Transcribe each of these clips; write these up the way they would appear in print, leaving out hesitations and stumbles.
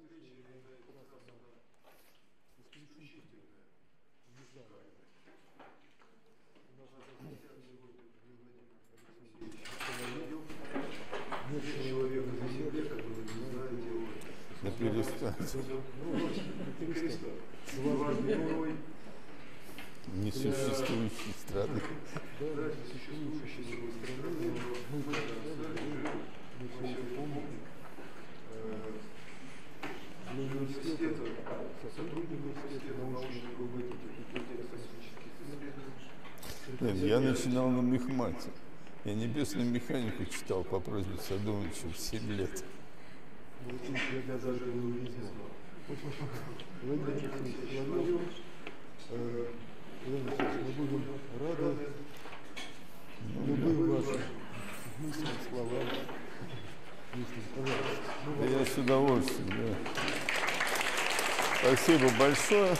На перестать. Несуществующей страны. Я начинал на мехмате. Я небесную механику читал по просьбе Садовича в 7 лет. Я даже этого не знал. Владимир Соловьев, мы будем рады любым вашим мыслям, словам. Да я с удовольствием, да. Спасибо большое.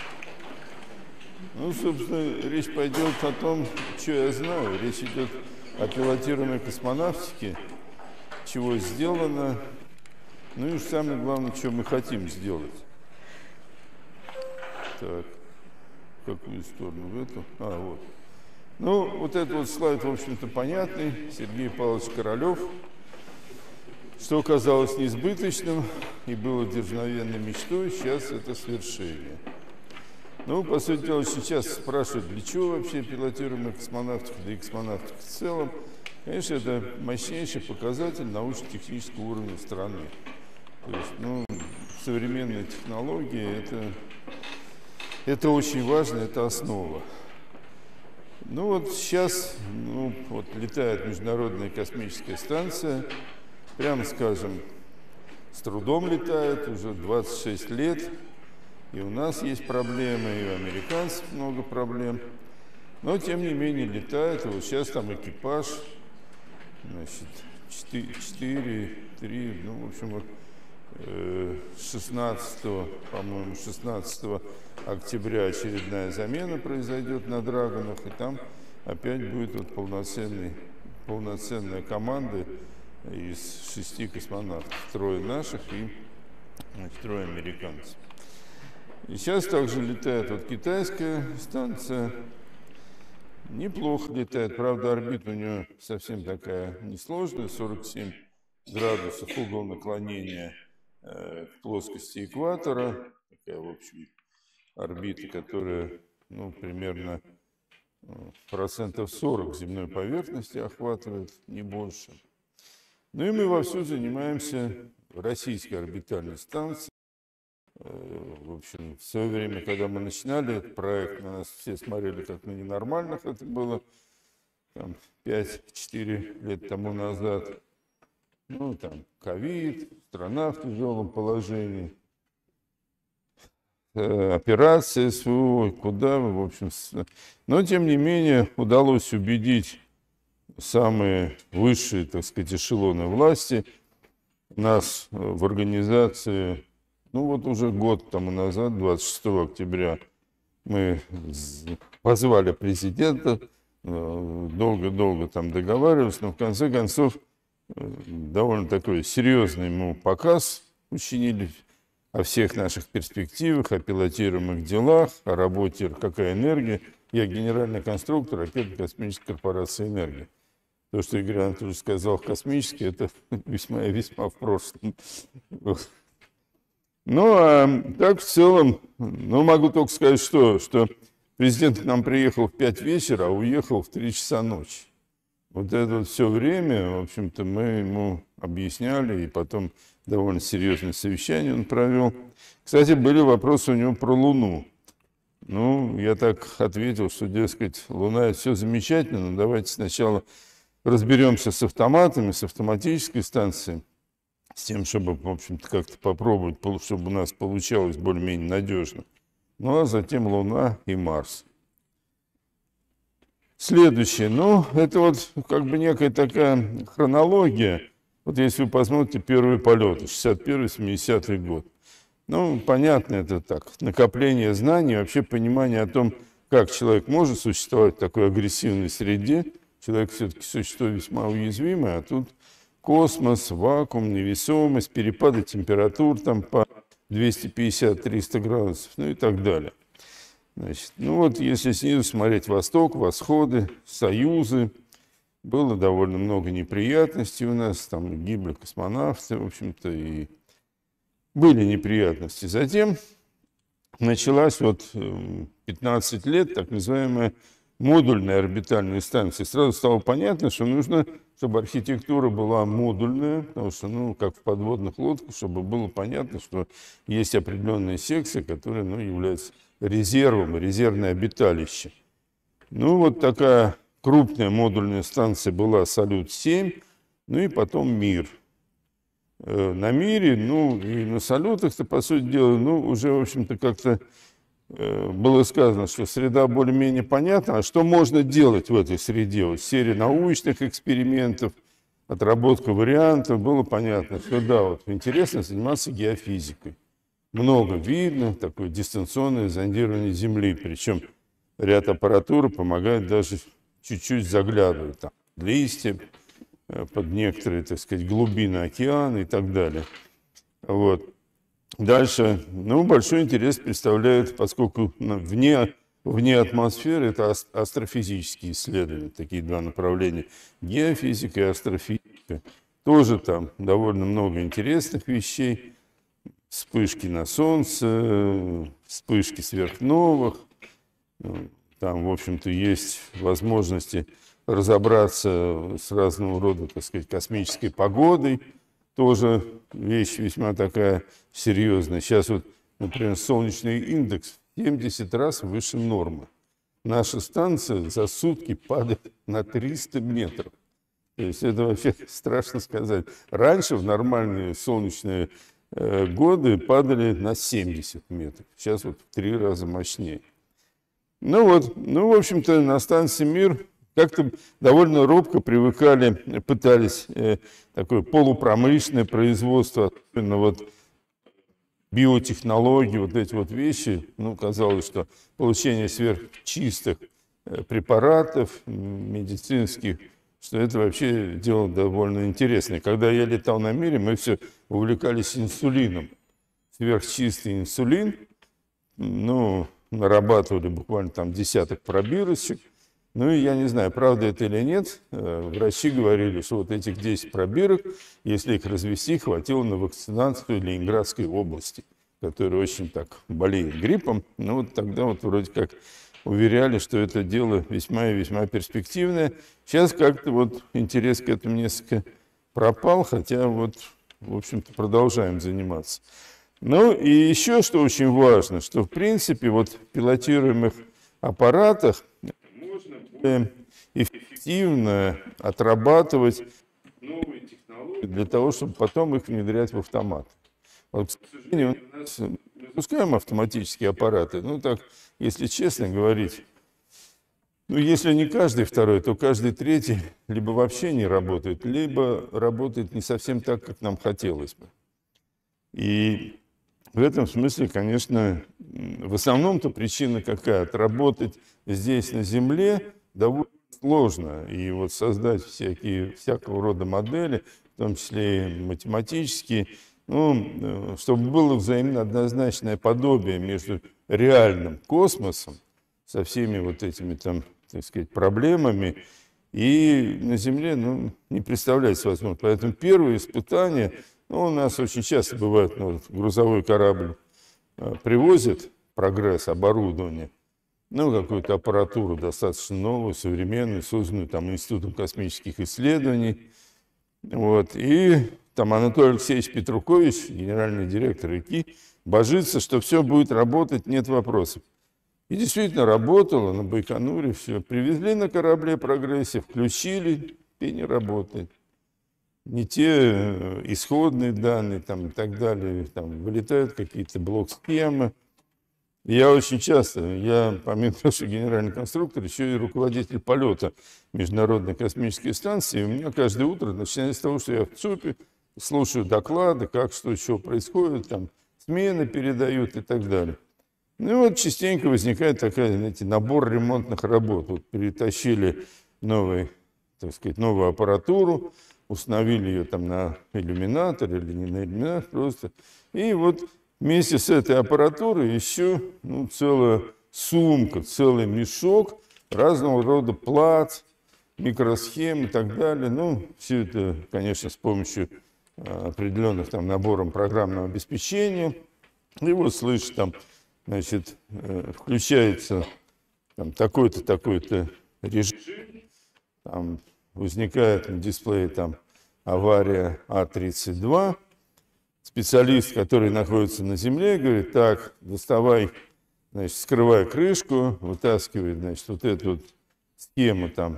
Ну, собственно, речь пойдет о том, что я знаю. Речь идет о пилотируемой космонавтике, чего сделано, ну и самое главное, что мы хотим сделать. Так, в какую сторону? В эту? Вот. Ну, вот этот вот слайд, в общем-то, понятный. Сергей Павлович Королев. Что казалось неизбыточным и было дерзновенной мечтой, сейчас это свершение. Ну, по сути дела, сейчас спрашивают, для чего вообще пилотируемая космонавтика, да и космонавтика в целом. Конечно, это мощнейший показатель научно-технического уровня страны. То есть, ну, современные технологии это очень важно, это основа. Ну вот сейчас вот летает Международная космическая станция, прямо скажем, с трудом летает, уже 26 лет. И у нас есть проблемы, и у американцев много проблем. Но, тем не менее, летает. И вот сейчас там экипаж, значит, 4, 3, ну, в общем, вот 16, по-моему, 16 октября очередная замена произойдет на Драгонах. И там опять будет вот полноценная команда из 6 космонавтов. 3 наших и 3 американцев. И сейчас также летает вот китайская станция. Неплохо летает. Правда, орбита у нее совсем такая несложная. 47 градусов угол наклонения к плоскости экватора. Такая, в общем, орбита, которая, ну, примерно процентов 40 земной поверхности охватывает, не больше. Ну и мы вовсю занимаемся российской орбитальной станцией. В общем, в свое время, когда мы начинали этот проект, на нас все смотрели как на ненормальных. Это было 5-4 лет тому назад. Ну, там, ковид, страна в тяжелом положении, операция СВО, куда мы, в общем. Но, тем не менее, удалось убедить самые высшие, так сказать, эшелоны власти нас в организации. Ну вот уже год тому назад, 26 октября, мы позвали президента, долго-долго там договаривались, но в конце концов довольно такой серьезный ему показ учинили о всех наших перспективах, о пилотируемых делах, о работе РКК «Энергия». Я генеральный конструктор ракетно-космической корпорации «Энергия». То, что Игорь Анатольевич сказал космически, это весьма и весьма в прошлом. Ну, а так в целом, ну, могу только сказать, что президент к нам приехал в 5 вечера, а уехал в 3 часа ночи. Вот это вот все время, в общем-то, мы ему объясняли, и потом довольно серьезное совещание он провел. Кстати, были вопросы у него про Луну. Ну, я так ответил, что, дескать, Луна — это все замечательно, но давайте сначала разберемся с автоматами, с автоматической станцией, с тем, чтобы, в общем-то, как-то попробовать, чтобы у нас получалось более-менее надежно. Ну, а затем Луна и Марс. Следующее. Ну, это вот как бы некая такая хронология. Вот если вы посмотрите первые полеты, 61-70 год. Ну, понятно, это так. Накопление знаний, вообще понимание о том, как человек может существовать в такой агрессивной среде. Человек все-таки существо весьма уязвимое, а тут космос, вакуум, невесомость, перепады температур там по 250-300 градусов, ну и так далее. Значит, ну вот если снизу смотреть восток, восходы, союзы, было довольно много неприятностей у нас, там гибли космонавты, в общем-то, и были неприятности. Затем началась вот 15 лет так называемая модульная орбитальная станция. Сразу стало понятно, что нужно, чтобы архитектура была модульная, потому что, ну, как в подводных лодках, чтобы было понятно, что есть определенные секции, которые, ну, являются резервом, резервное обиталище. Ну, вот такая крупная модульная станция была «Салют-7», ну и потом «Мир». На «Мире», ну, и на «Салютах»-то, по сути дела, ну, уже, в общем-то, как-то было сказано, что среда более-менее понятна, а что можно делать в этой среде? Вот серия научных экспериментов, отработка вариантов, было понятно, что да, вот интересно заниматься геофизикой. Много видно, такое дистанционное зондирование Земли, причем ряд аппаратуры помогает даже чуть-чуть заглядывать, там, листья, под некоторые, так сказать, глубины океана и так далее. Вот. Дальше, ну, большой интерес представляет, поскольку вне атмосферы, это астрофизические исследования, такие два направления, геофизика и астрофизика. Тоже там довольно много интересных вещей, вспышки на Солнце, вспышки сверхновых, там, в общем-то, есть возможности разобраться с разного рода, так сказать, космической погодой. Тоже вещь весьма такая серьезная. Сейчас вот, например, солнечный индекс в 70 раз выше нормы. Наша станция за сутки падает на 300 метров. То есть это вообще страшно сказать. Раньше в нормальные солнечные годы падали на 70 метров. Сейчас вот в 3 раза мощнее. Ну вот, ну, в общем-то, на станции «Мир» как-то довольно робко привыкали, пытались такое полупромышленное производство, особенно вот биотехнологии, вот эти вот вещи. Ну, казалось, что получение сверхчистых препаратов медицинских, что это вообще дело довольно интересное. Когда я летал на «Мире», мы все увлекались инсулином. Сверхчистый инсулин, ну, нарабатывали буквально там десяток пробирочек. Ну и я не знаю, правда это или нет, врачи говорили, что вот этих 10 пробирок, если их развести, хватило на вакцинацию Ленинградской области, которая очень так болеет гриппом. Ну вот тогда вот вроде как уверяли, что это дело весьма и весьма перспективное. Сейчас как-то вот интерес к этому несколько пропал, хотя вот, в общем-то, продолжаем заниматься. Ну и еще, что очень важно, что в принципе вот в пилотируемых аппаратах эффективно отрабатывать новые технологии для того, чтобы потом их внедрять в автомат. Вот, к сожалению, у нас мы запускаем автоматические аппараты, ну так, если честно говорить, ну если не каждый второй, то каждый третий либо вообще не работает, либо работает не совсем так, как нам хотелось бы. И в этом смысле, конечно, в основном-то причина какая? Отработать здесь на Земле довольно сложно. И вот создать всякого рода модели, в том числе и математические, ну, чтобы было взаимно однозначное подобие между реальным космосом со всеми вот этими там, так сказать, проблемами, и на Земле, ну, не представляется возможным. Поэтому первые испытания, ну, у нас очень часто бывает, ну, грузовой корабль привозит прогресс, оборудование, ну, какую-то аппаратуру достаточно новую, современную, созданную там Институтом космических исследований. Вот. И там Анатолий Алексеевич Петрукович, генеральный директор ИКИ, божится, что все будет работать, нет вопросов. И действительно работало на Байконуре, все. Привезли на корабле «Прогрессе», включили, и не работает. Не те исходные данные там, и так далее, там вылетают какие-то блок-схемы. Я очень часто, помимо того, что генеральный конструктор, еще и руководитель полета Международной космической станции. У меня каждое утро начинается с того, что я в ЦУПе слушаю доклады, как, что еще происходит, там смены передают и так далее. Ну и вот частенько возникает такая, знаете, набор ремонтных работ. Вот перетащили новую аппаратуру, установили ее там на иллюминатор или не на иллюминатор просто. И вот вместе с этой аппаратурой еще целая сумка, целый мешок разного рода плат, микросхем и так далее. Все это, конечно, с помощью определенных там набором программного обеспечения. И вот слышишь, там, значит, включается там такой-то, такой-то режим, там возникает на дисплее там авария А32. Специалист, который находится на земле, говорит: так, доставай, значит, скрывай крышку, вытаскивай, значит, вот эту вот схему там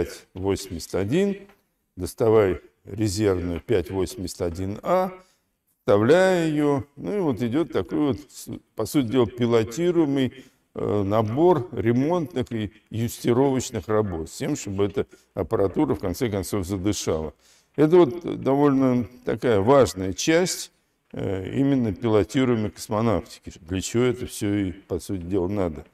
581, доставай резервную 581А, вставляя ее, и вот идет такой вот, по сути дела, пилотируемый набор ремонтных и юстировочных работ, с тем, чтобы эта аппаратура в конце концов задышала. Это вот довольно такая важная часть именно пилотируемой космонавтики. Для чего это все и, по сути дела, надо.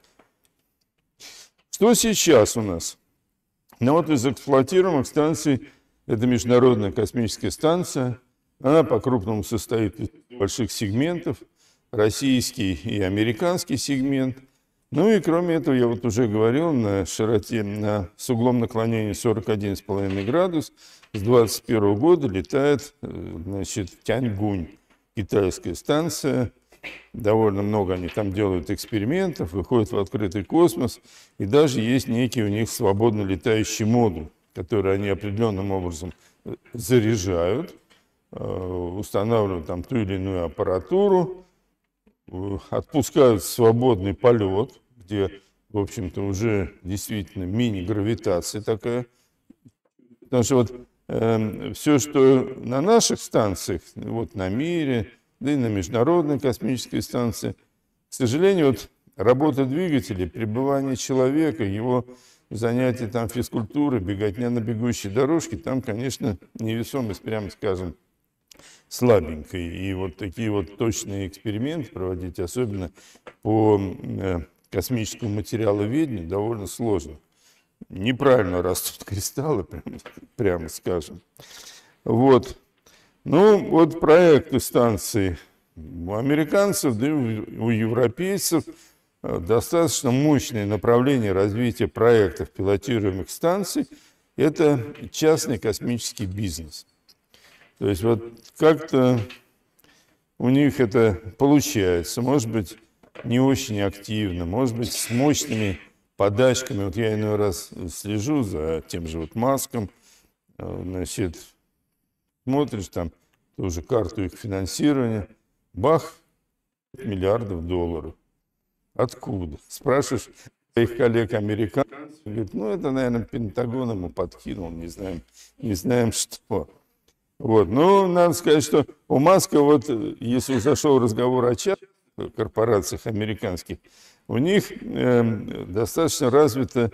Что сейчас у нас? Вот из эксплуатируемых станций это Международная космическая станция. Она по-крупному состоит из больших сегментов, российский и американский сегмент. И кроме этого, я вот уже говорил, на широте, с углом наклонения 41,5 градус с 2021 года летает, значит, Тяньгунь, китайская станция. Довольно много они там делают экспериментов, выходят в открытый космос, и даже есть некий у них свободно летающий модуль, который они определенным образом заряжают, устанавливают там ту или иную аппаратуру, отпускают в свободный полет, где, в общем-то, уже действительно мини-гравитация такая. Потому что вот все, что на наших станциях, вот на Мире, да и на Международной космической станции, к сожалению, вот работа двигателей, пребывание человека, его занятия там физкультуры, беготня на бегущей дорожке, там, конечно, невесомость, прямо скажем, слабенькой. И вот такие вот точные эксперименты проводить, особенно по космическому материаловедению, довольно сложно. Неправильно растут кристаллы, прямо скажем. Вот. Вот проекты станции у американцев, да и у европейцев достаточно мощное направление развития проектов пилотируемых станций – это частный космический бизнес. То есть вот как-то у них это получается, может быть, не очень активно, может быть, с мощными подачками. Вот я иной раз слежу за тем же вот Маском, значит, смотришь там тоже карту их финансирования, бах, $миллиардов. Откуда? Спрашиваешь своих коллег-американцев, говорят, это, наверное, Пентагон ему подкинул, не знаем что. Вот. Надо сказать, что у Маска, вот, если зашел разговор о частных корпорациях американских, у них достаточно развито,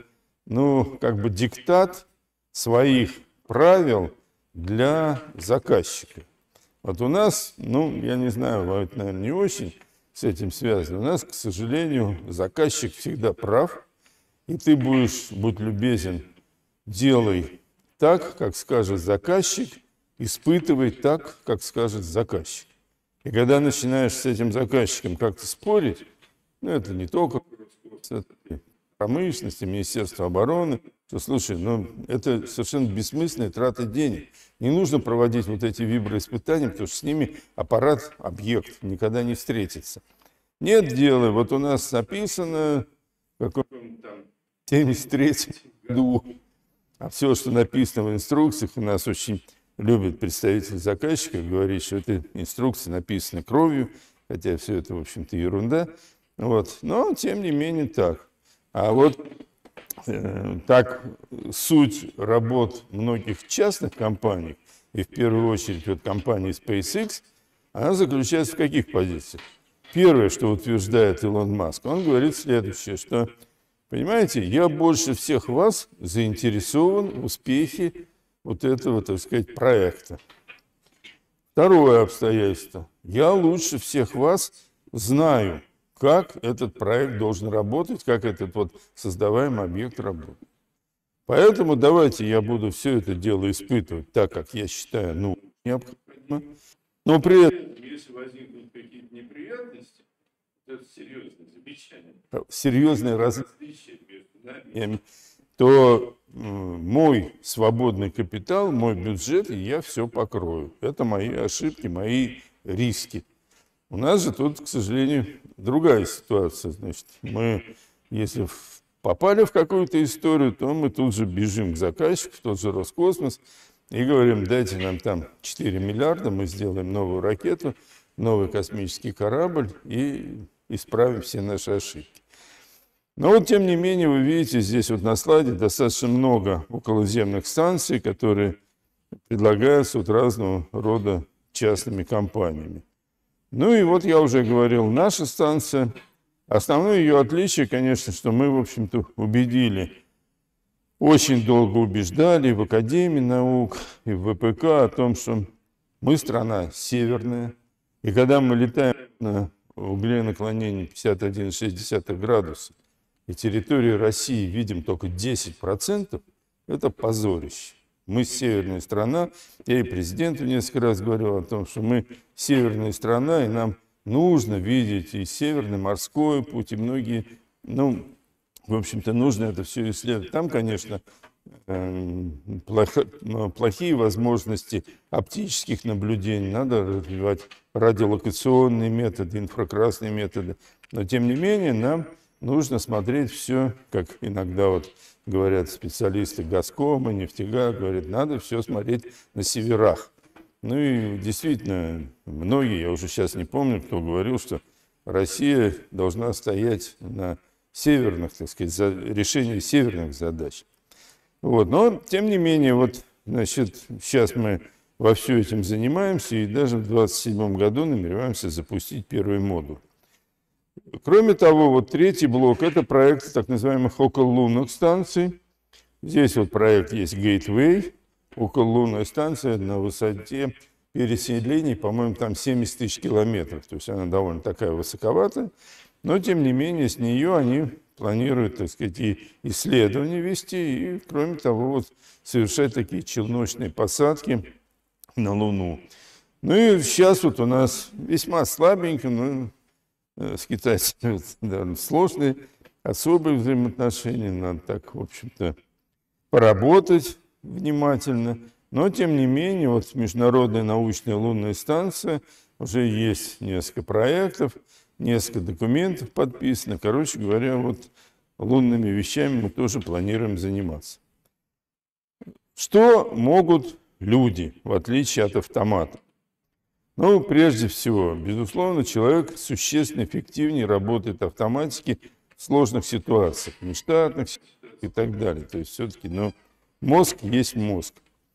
диктат своих правил для заказчика. Вот у нас, я не знаю, это, наверное, не очень с этим связано. У нас, к сожалению, заказчик всегда прав, и ты будь любезен, делай так, как скажет заказчик, испытывай так, как скажет заказчик. И когда начинаешь с этим заказчиком как-то спорить, это не только промышленность, Министерство обороны, что, слушай, это совершенно бессмысленная трата денег. Не нужно проводить вот эти виброиспытания, потому что с ними аппарат, объект никогда не встретится. Нет дела, вот у нас написано в каком-то там 73-м году, а все, что написано в инструкциях, у нас очень любит представитель заказчика говорить, что эти инструкции написаны кровью, хотя все это, в общем-то, ерунда. Вот. Но, тем не менее, так. А вот так суть работ многих частных компаний, и в первую очередь вот компании SpaceX, она заключается в каких позициях? Первое, что утверждает Илон Маск, он говорит следующее, что, понимаете, я больше всех вас заинтересован в успехе вот этого, так сказать, проекта. Второе обстоятельство. Я лучше всех вас знаю, как этот проект должен работать, как этот вот создаваемый объект работает. Поэтому давайте я буду все это дело испытывать так, как я считаю, необходимо. Но при этом, если возникнут какие-то неприятности, это серьезное замечание, серьезное различие между нами, то мой свободный капитал, мой бюджет, я все покрою. Это мои ошибки, мои риски. У нас же тут, к сожалению, другая ситуация. Значит, мы, если попали в какую-то историю, то мы тут же бежим к заказчику, в тот же Роскосмос, и говорим: дайте нам там 4 миллиарда, мы сделаем новую ракету, новый космический корабль и исправим все наши ошибки. Но вот, тем не менее, вы видите, здесь вот на слайде достаточно много околоземных станций, которые предлагаются вот разного рода частными компаниями. Ну и вот я уже говорил, наша станция. Основное ее отличие, конечно, что мы, в общем-то, очень долго убеждали и в Академии наук, и в ВПК о том, что мы страна северная. И когда мы летаем на угле наклонения 51,6 градуса, и территории России видим только 10%, это позорище. Мы северная страна. Я и президенту несколько раз говорил о том, что мы северная страна, и нам нужно видеть и Северный морской путь, и многие, в общем-то, нужно это все исследовать. Там, конечно, плохие возможности оптических наблюдений. Надо развивать радиолокационные методы, инфракрасные методы. Но, тем не менее, нам нужно смотреть все, как иногда вот говорят специалисты Газкома, Нефтегаз, говорят, надо все смотреть на северах. Ну и действительно, многие, я уже сейчас не помню, кто говорил, что Россия должна стоять на северных, так сказать, решении северных задач. Вот. Но, тем не менее, вот, значит, сейчас мы вовсю этим занимаемся, и даже в 2027 году намереваемся запустить первый модуль. Кроме того, вот третий блок – это проект так называемых окололунных станций. Здесь вот проект есть Gateway, окололунная станция на высоте переселений, по-моему, там 70 тысяч километров. То есть она довольно такая высоковатая, но, тем не менее, с нее они планируют, так сказать, и исследования вести, и, кроме того, вот, совершать такие челночные посадки на Луну. Ну и сейчас вот у нас весьма слабенько, но с китайцами довольно сложные, особые взаимоотношения, надо так, в общем-то, поработать внимательно. Но, тем не менее, вот Международная научная лунная станция, уже есть несколько проектов, несколько документов подписано. Короче говоря, вот лунными вещами мы тоже планируем заниматься. Что могут люди, в отличие от автомата? Ну, прежде всего, безусловно, человек существенно эффективнее работает автоматически в сложных ситуациях, нештатных и так далее. То есть все-таки, мозг есть мозг.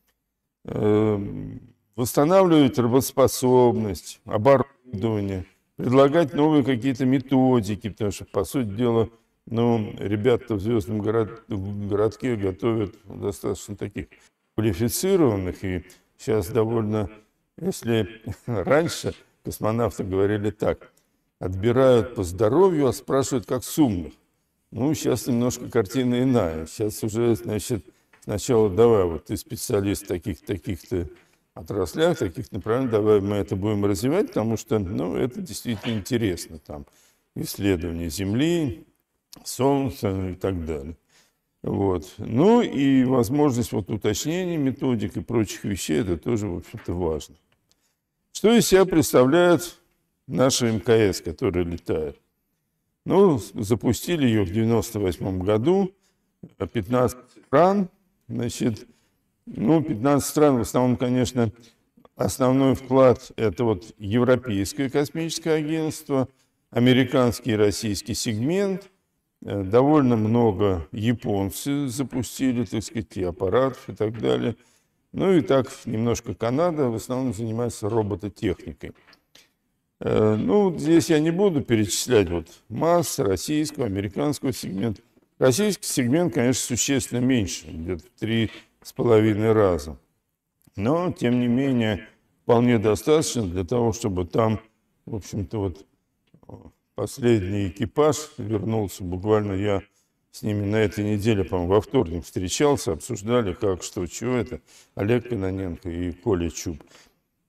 Восстанавливать работоспособность, оборудование, предлагать новые какие-то методики, потому что, по сути дела, ребята в Звездном городке готовят достаточно таких квалифицированных, и сейчас довольно, если раньше космонавты говорили так, отбирают по здоровью, а спрашивают как с умных. Сейчас немножко картина иная. Сейчас уже, значит, сначала давай, вот ты специалист в таких-то отраслях, таких направлениях, давай мы это будем развивать, потому что, это действительно интересно, там, исследование Земли, Солнца и так далее. Вот. Ну и возможность вот уточнения методик и прочих вещей, это тоже, в общем-то, важно. Что из себя представляет наша МКС, которая летает? Запустили ее в 1998 году, 15 стран, значит, 15 стран, в основном, конечно, основной вклад – это вот Европейское космическое агентство, американский и российский сегмент, довольно много японцы запустили, так сказать, и аппаратов и так далее. И так немножко Канада в основном занимается робототехникой. Здесь я не буду перечислять вот масс российского, американского сегмента. Российский сегмент, конечно, существенно меньше, где-то в 3,5 раза. Но, тем не менее, вполне достаточно для того, чтобы там, в общем-то, вот последний экипаж вернулся. Буквально я с ними на этой неделе, по-моему, во вторник встречался, обсуждали, как, что, чего это. Олег Кононенко и Коля Чуб.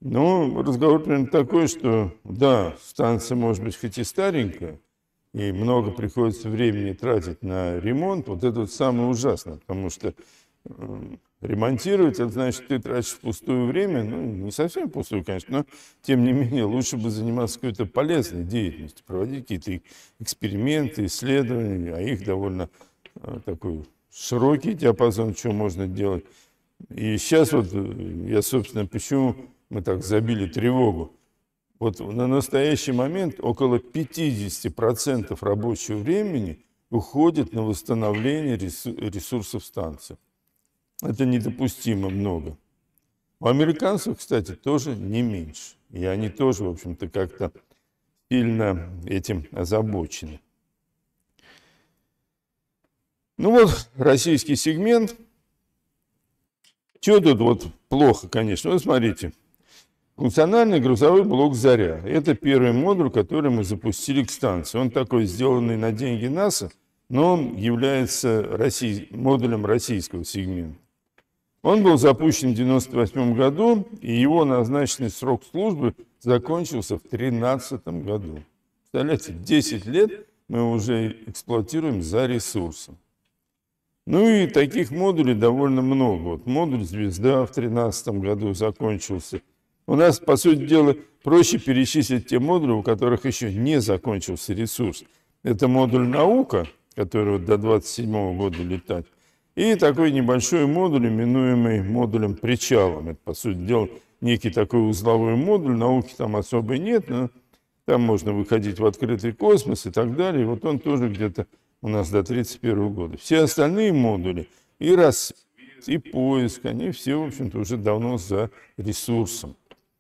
Ну, разговор примерно такой, что да, станция может быть хоть и старенькая, и много приходится времени тратить на ремонт, вот это вот самое ужасное, потому что ремонтировать, это значит, ты тратишь пустое время, ну, не совсем пустое, конечно, но, тем не менее, лучше бы заниматься какой-то полезной деятельностью, проводить какие-то эксперименты, исследования, а их довольно такой широкий диапазон, что можно делать. И сейчас вот я, собственно, почему мы так забили тревогу. Вот на настоящий момент около 50% рабочего времени уходит на восстановление ресурсов станции. Это недопустимо много. У американцев, кстати, тоже не меньше. И они тоже, в общем-то, как-то сильно этим озабочены. Ну вот, российский сегмент. Что тут вот плохо, конечно? Вот смотрите. Функциональный грузовой блок «Заря». Это первый модуль, который мы запустили к станции. Он такой, сделанный на деньги НАСА, но он является модулем российского сегмента. Он был запущен в 1998 году, и его назначенный срок службы закончился в 2013 году. Представляете, 10 лет мы уже эксплуатируем за ресурсом. Ну и таких модулей довольно много. Вот модуль «Звезда» в 2013 году закончился. У нас, по сути дела, проще перечислить те модули, у которых еще не закончился ресурс. Это модуль «Наука», который вот до 2027 года летать, и такой небольшой модуль, именуемый модулем «Причалом». Это, по сути дела, некий такой узловой модуль. Науки там особо нет, но там можно выходить в открытый космос и так далее. И вот он тоже где-то у нас до 2031 года. Все остальные модули, и рассвет, и поиск, они все, в общем-то, уже давно за ресурсом.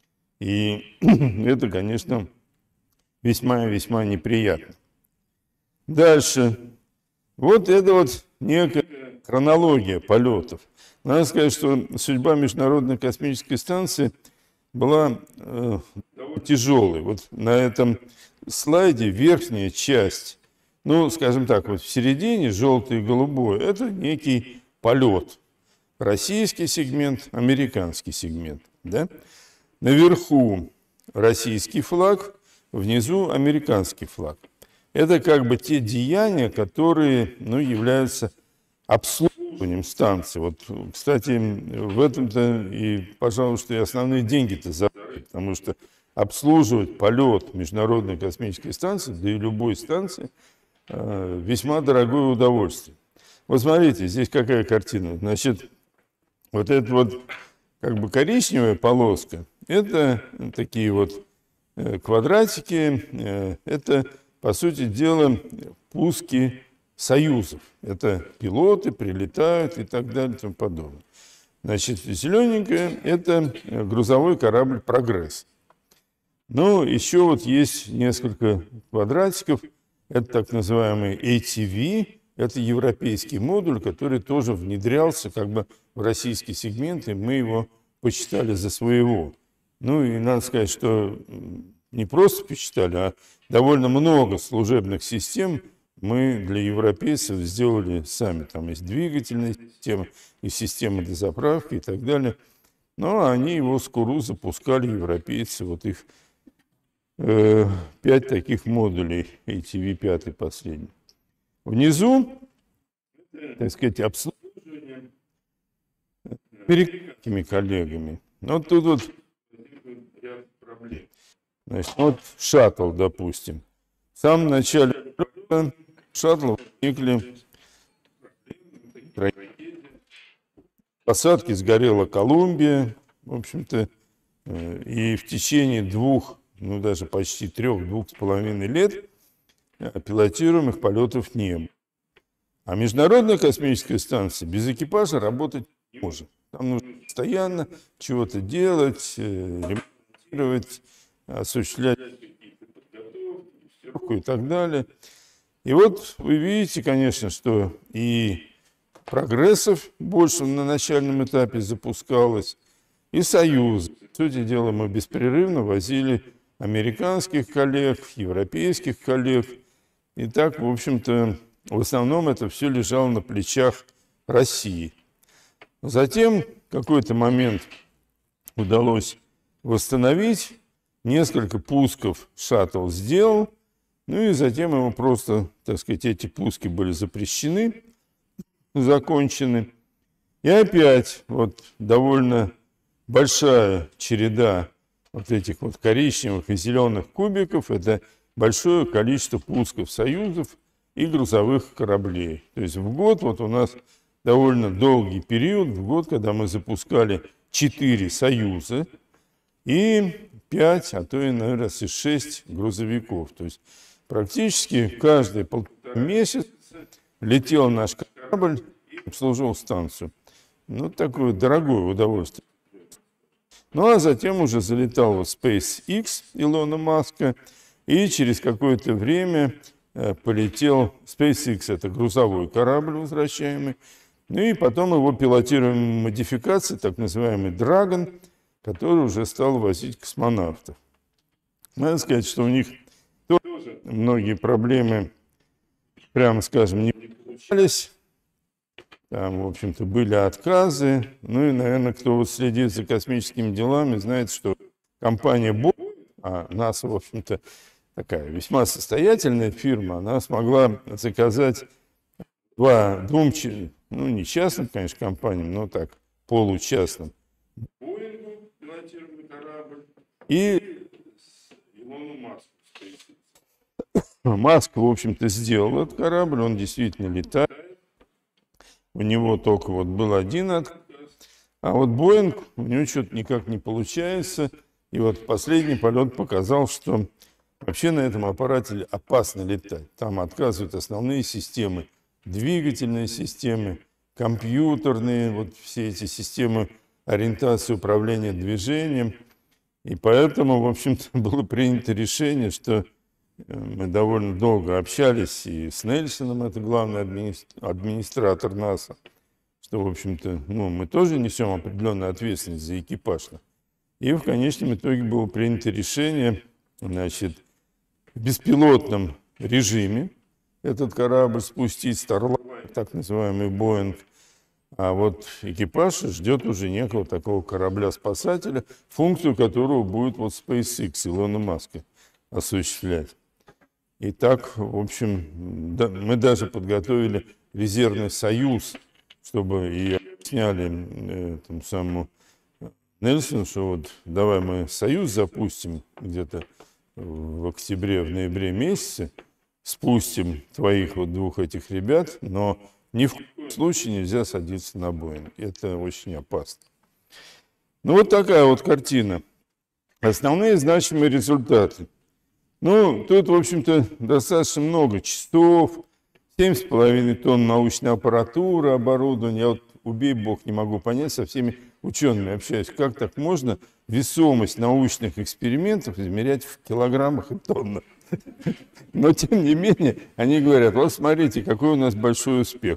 И это, конечно, весьма-весьма неприятно. Дальше. Вот это вот некая хронология полетов. Надо сказать, что судьба Международной космической станции была тяжелой. Вот на этом слайде верхняя часть, ну, скажем так, вот в середине желтый и голубой, это некий полет. Российский сегмент, американский сегмент. Да? Наверху российский флаг, внизу американский флаг. Это как бы те деяния, которые, ну, являются обслуживанием станции. Вот, кстати, в этом-то и, пожалуй, что и основные деньги-то забыли, потому что обслуживать полет Международной космической станции, да и любой станции, весьма дорогое удовольствие. Вот смотрите, здесь какая картина. Значит, вот эта вот как бы коричневая полоска, это такие вот квадратики, это, по сути дела, пуски союзов. Это пилоты прилетают и так далее и тому подобное. Значит, зелененькое – это грузовой корабль «Прогресс». Ну, еще вот есть несколько квадратиков. Это так называемый ATV, это европейский модуль, который тоже внедрялся как бы в российский сегмент, и мы его почитали за своего. Ну и надо сказать, что не просто почитали, а довольно много служебных систем мы для европейцев сделали сами. Там есть двигательная система, и система дозаправки и так далее. Но они его с КУРУ запускали, европейцы, вот их 5 таких модулей, ATV 5 последний. Внизу, так сказать, обслуживание американскими коллегами. Вот тут вот ряд проблем. Значит, вот шаттл, допустим. В самом начале шаттла возникли посадки, сгорела Колумбия, в общем-то, и в течение 2, ну даже почти 3–2,5 лет пилотируемых полетов не было. А Международная космическая станция без экипажа работать не может. Там нужно постоянно чего-то делать, ремонтировать, осуществлять какие-то подготовки и так далее. И вот вы видите, конечно, что и прогрессов больше на начальном этапе запускалось, и союз. По сути дела, мы беспрерывно возили американских коллег, европейских коллег. И так, в общем-то, в основном это все лежало на плечах России. Затем в какой-то момент удалось восстановить. Несколько пусков шаттл сделал, ну и затем ему просто, так сказать, эти пуски были запрещены, закончены. И опять вот довольно большая череда вот этих вот коричневых и зеленых кубиков. Это большое количество пусков союзов и грузовых кораблей. То есть в год вот у нас довольно долгий период, в год, когда мы запускали 4 союза и 5, а то и, наверное, 6 грузовиков. То есть практически каждые полтора месяца летел наш корабль и обслуживал станцию. Ну, такое дорогое удовольствие. Ну, а затем уже залетал вот SpaceX Илона Маска, и через какое-то время полетел SpaceX, это грузовой корабль возвращаемый, ну и потом его пилотируемая модификация, так называемый Dragon, который уже стал возить космонавтов. Надо сказать, что у них тоже многие проблемы, прямо скажем, не получались. Там, в общем-то, были отказы. Ну и, наверное, кто вот следит за космическими делами, знает, что компания Boeing, а НАСА, в общем-то, такая весьма состоятельная фирма, она смогла заказать двум, ну, не частным, конечно, компаниям, но так, получастным. Боингу, пилотируемый корабль, и Илону Маску. Маск, в общем-то, сделал этот корабль, он действительно летает. У него только вот был один отказ. А вот Боинг, у него что-то никак не получается. И вот последний полет показал, что вообще на этом аппарате опасно летать. Там отказывают основные системы, двигательные системы, компьютерные, вот все эти системы ориентации управления движением. И поэтому, в общем-то, было принято решение, что мы довольно долго общались и с Нельсоном, это главный администратор НАСА, что, в общем-то, ну, мы тоже несем определенную ответственность за экипаж. И в конечном итоге было принято решение, значит, в беспилотном режиме этот корабль спустить, Starliner, так называемый Боинг, а вот экипаж ждет уже некого такого корабля-спасателя, функцию которого будет вот SpaceX Илона Маска осуществлять. И так, в общем, да, мы даже подготовили резервный союз, чтобы и объясняли этому самому Нельсону, что вот давай мы союз запустим где-то в октябре, в ноябре месяце, спустим твоих вот двух этих ребят, но ни в коем случае нельзя садиться на Боинг. Это очень опасно. Ну, вот такая вот картина. Основные значимые результаты. Ну, тут, в общем-то, достаточно много часов, 7,5 тонн научной аппаратуры, оборудования. Я вот, убей бог, не могу понять, со всеми учеными общаюсь, как так можно весомость научных экспериментов измерять в килограммах и тоннах. Но, тем не менее, они говорят, вот смотрите, какой у нас большой успех.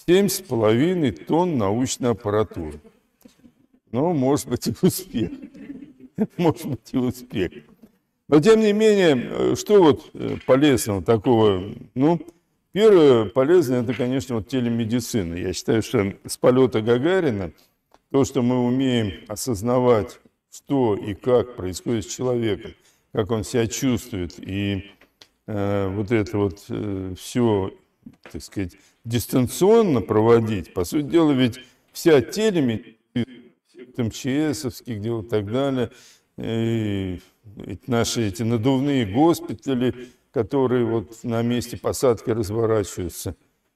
7,5 тонн научной аппаратуры. Ну, может быть, и успех. Может быть, и успех. Но, тем не менее, что вот полезного такого? Ну, первое полезное, это, конечно, вот телемедицина. Я считаю, что с полета Гагарина то, что мы умеем осознавать, что и как происходит с человеком, как он себя чувствует, и вот это вот все, так сказать, дистанционно проводить. По сути дела, ведь вся телемедицина, МЧСовских дел и так далее, и наши эти надувные госпитали, которые вот на месте посадки разворачиваются.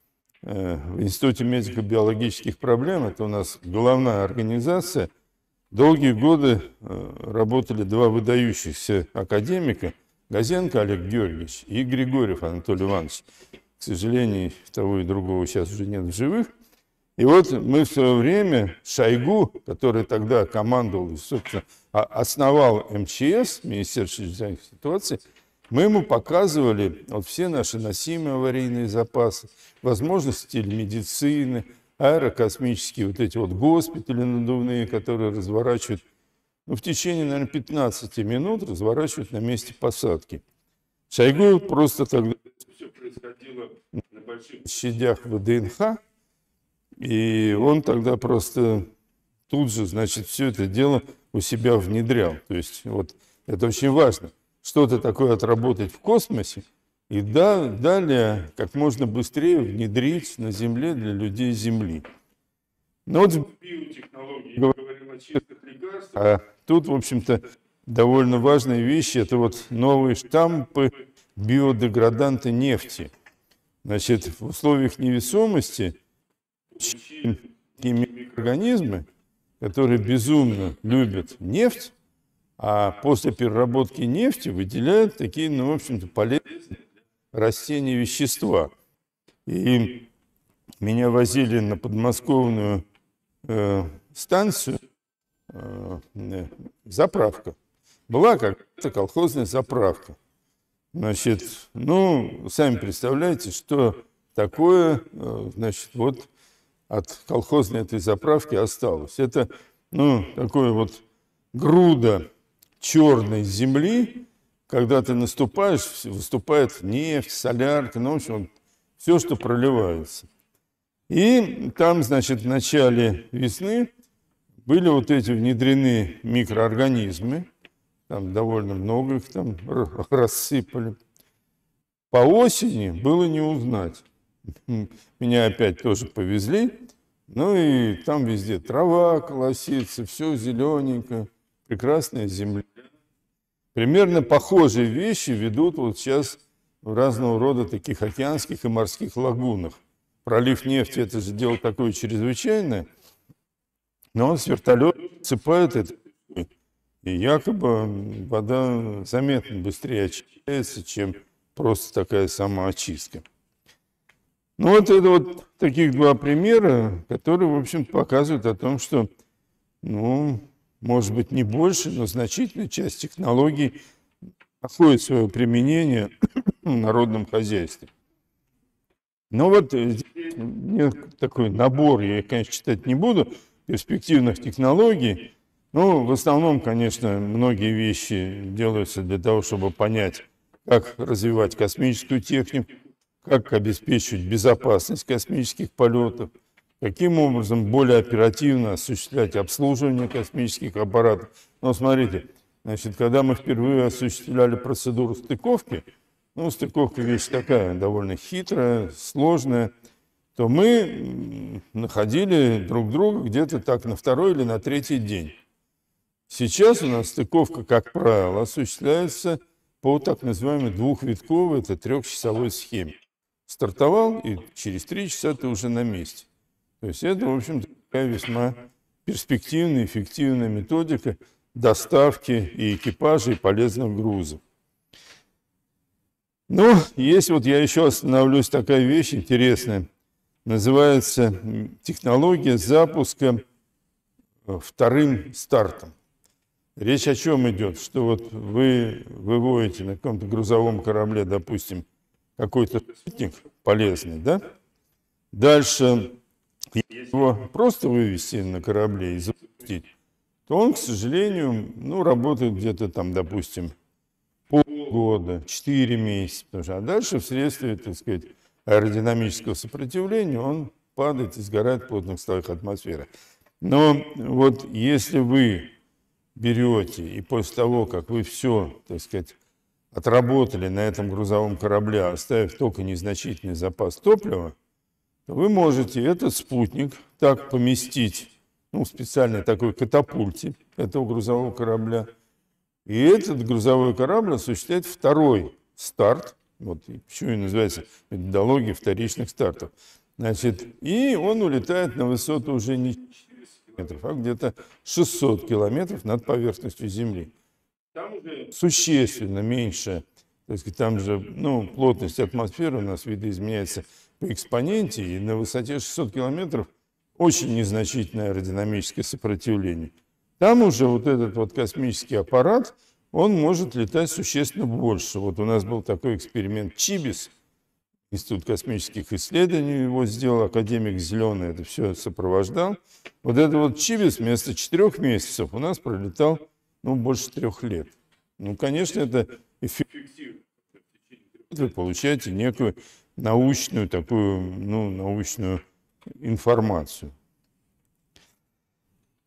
В Институте медико-биологических проблем, это у нас головная организация, долгие годы работали два выдающихся академика, Газенко Олег Георгиевич и Григорьев Анатолий Иванович. К сожалению, того и другого сейчас уже нет в живых. И вот мы в свое время Шойгу, который тогда командовал и, собственно, основал МЧС, Министерство чрезвычайных ситуаций, мы ему показывали вот все наши носимые аварийные запасы, возможности телемедицины, аэрокосмические вот эти вот госпитали надувные, которые разворачивают, ну, в течение, наверное, 15 минут разворачивают на месте посадки. Шойгу просто тогда все происходило на больших площадях ВДНХ, и он тогда просто тут же, значит, все это дело у себя внедрял. То есть вот это очень важно. Что-то такое отработать в космосе и далее как можно быстрее внедрить на Земле для людей Земли. Но вот в биотехнологии говорим о чистых лекарствах, а тут, в общем-то, довольно важные вещи. Это вот новые штампы биодеграданта нефти. Значит, в условиях невесомости такие микроорганизмы, которые безумно любят нефть, а после переработки нефти выделяют такие, ну, в общем-то, полезные растения вещества. И меня возили на подмосковную станцию, заправка. Была как-то колхозная заправка. Значит, ну, сами представляете, что такое, значит, вот от колхозной этой заправки осталось. Это, ну, такое вот груда черной земли, когда ты наступаешь, выступает нефть, солярка, ну, в общем, все, что проливается. И там, значит, в начале весны были вот эти внедрены микроорганизмы, там довольно много их там рассыпали. По осени было не узнать. Меня опять тоже повезли, ну и там везде трава колосится, все зелененько, прекрасная земля. Примерно похожие вещи ведут вот сейчас в разного рода таких океанских и морских лагунах. Пролив нефти – это же дело такое чрезвычайное, но он с вертолета отсыпает это, и якобы вода заметно быстрее очищается, чем просто такая самоочистка. Ну вот это вот таких два примера, которые, в общем, показывают о том, что, ну, может быть, не больше, но значительная часть технологий находит свое применение в народном хозяйстве. Но вот такой набор, я их, конечно, читать не буду, перспективных технологий. Ну, в основном, конечно, многие вещи делаются для того, чтобы понять, как развивать космическую технику, как обеспечивать безопасность космических полетов, каким образом более оперативно осуществлять обслуживание космических аппаратов. Но смотрите, значит, когда мы впервые осуществляли процедуру стыковки, ну, стыковка вещь такая, довольно хитрая, сложная, то мы находили друг друга где-то так на второй или на третий день. Сейчас у нас стыковка, как правило, осуществляется по так называемой двухвитковой, это трехчасовой схеме. Стартовал, и через 3 часа ты уже на месте. То есть это, в общем-то, такая весьма перспективная, эффективная методика доставки и экипажей полезных грузов. Ну, есть вот я еще остановлюсь, такая вещь интересная. Называется технология запуска вторым стартом. Речь о чем идет? Что вот вы выводите на каком-то грузовом корабле, допустим, какой-то спутник полезный, да? Дальше его просто вывести на корабле и запустить, то он, к сожалению, ну, работает где-то там, допустим, полгода, 4 месяца. А дальше вследствие, так сказать, аэродинамического сопротивления он падает и сгорает в плотных слоях атмосферы. Но вот если вы берете и после того, как вы все, так сказать, отработали на этом грузовом корабле, оставив только незначительный запас топлива, то вы можете этот спутник так поместить, ну, в специальной такой катапульте этого грузового корабля. И этот грузовой корабль осуществляет второй старт, вот почему и называется методология вторичных стартов. Значит, и он улетает на высоту уже не 400 километров, а где-то 600 километров над поверхностью Земли. Там уже существенно меньше, так сказать, там же, ну, плотность атмосферы у нас видоизменяется по экспоненте, и на высоте 600 километров очень незначительное аэродинамическое сопротивление. Там уже вот этот вот космический аппарат, он может летать существенно больше. Вот у нас был такой эксперимент ЧИБИС, Институт космических исследований его сделал, академик Зеленый это все сопровождал. Вот этот вот ЧИБИС вместо 4 месяцев у нас пролетал, ну, больше 3 лет. Ну, конечно, это эффективно. Вы получаете некую научную такую, ну, научную информацию.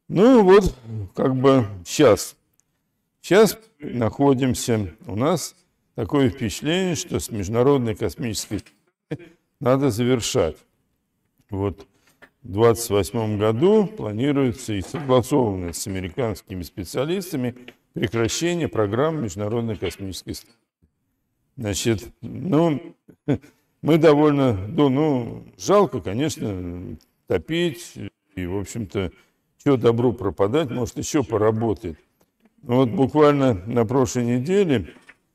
Ну вот, как бы сейчас находимся, у нас такое впечатление, что с международной космической станцией надо завершать. Вот в 2028 году планируется и согласовано с американскими специалистами прекращение программ международной космической станции. Значит, ну, мы довольно, жалко, конечно, топить и, в общем-то, что добру пропадать, может, еще поработает. Но вот буквально на прошлой неделе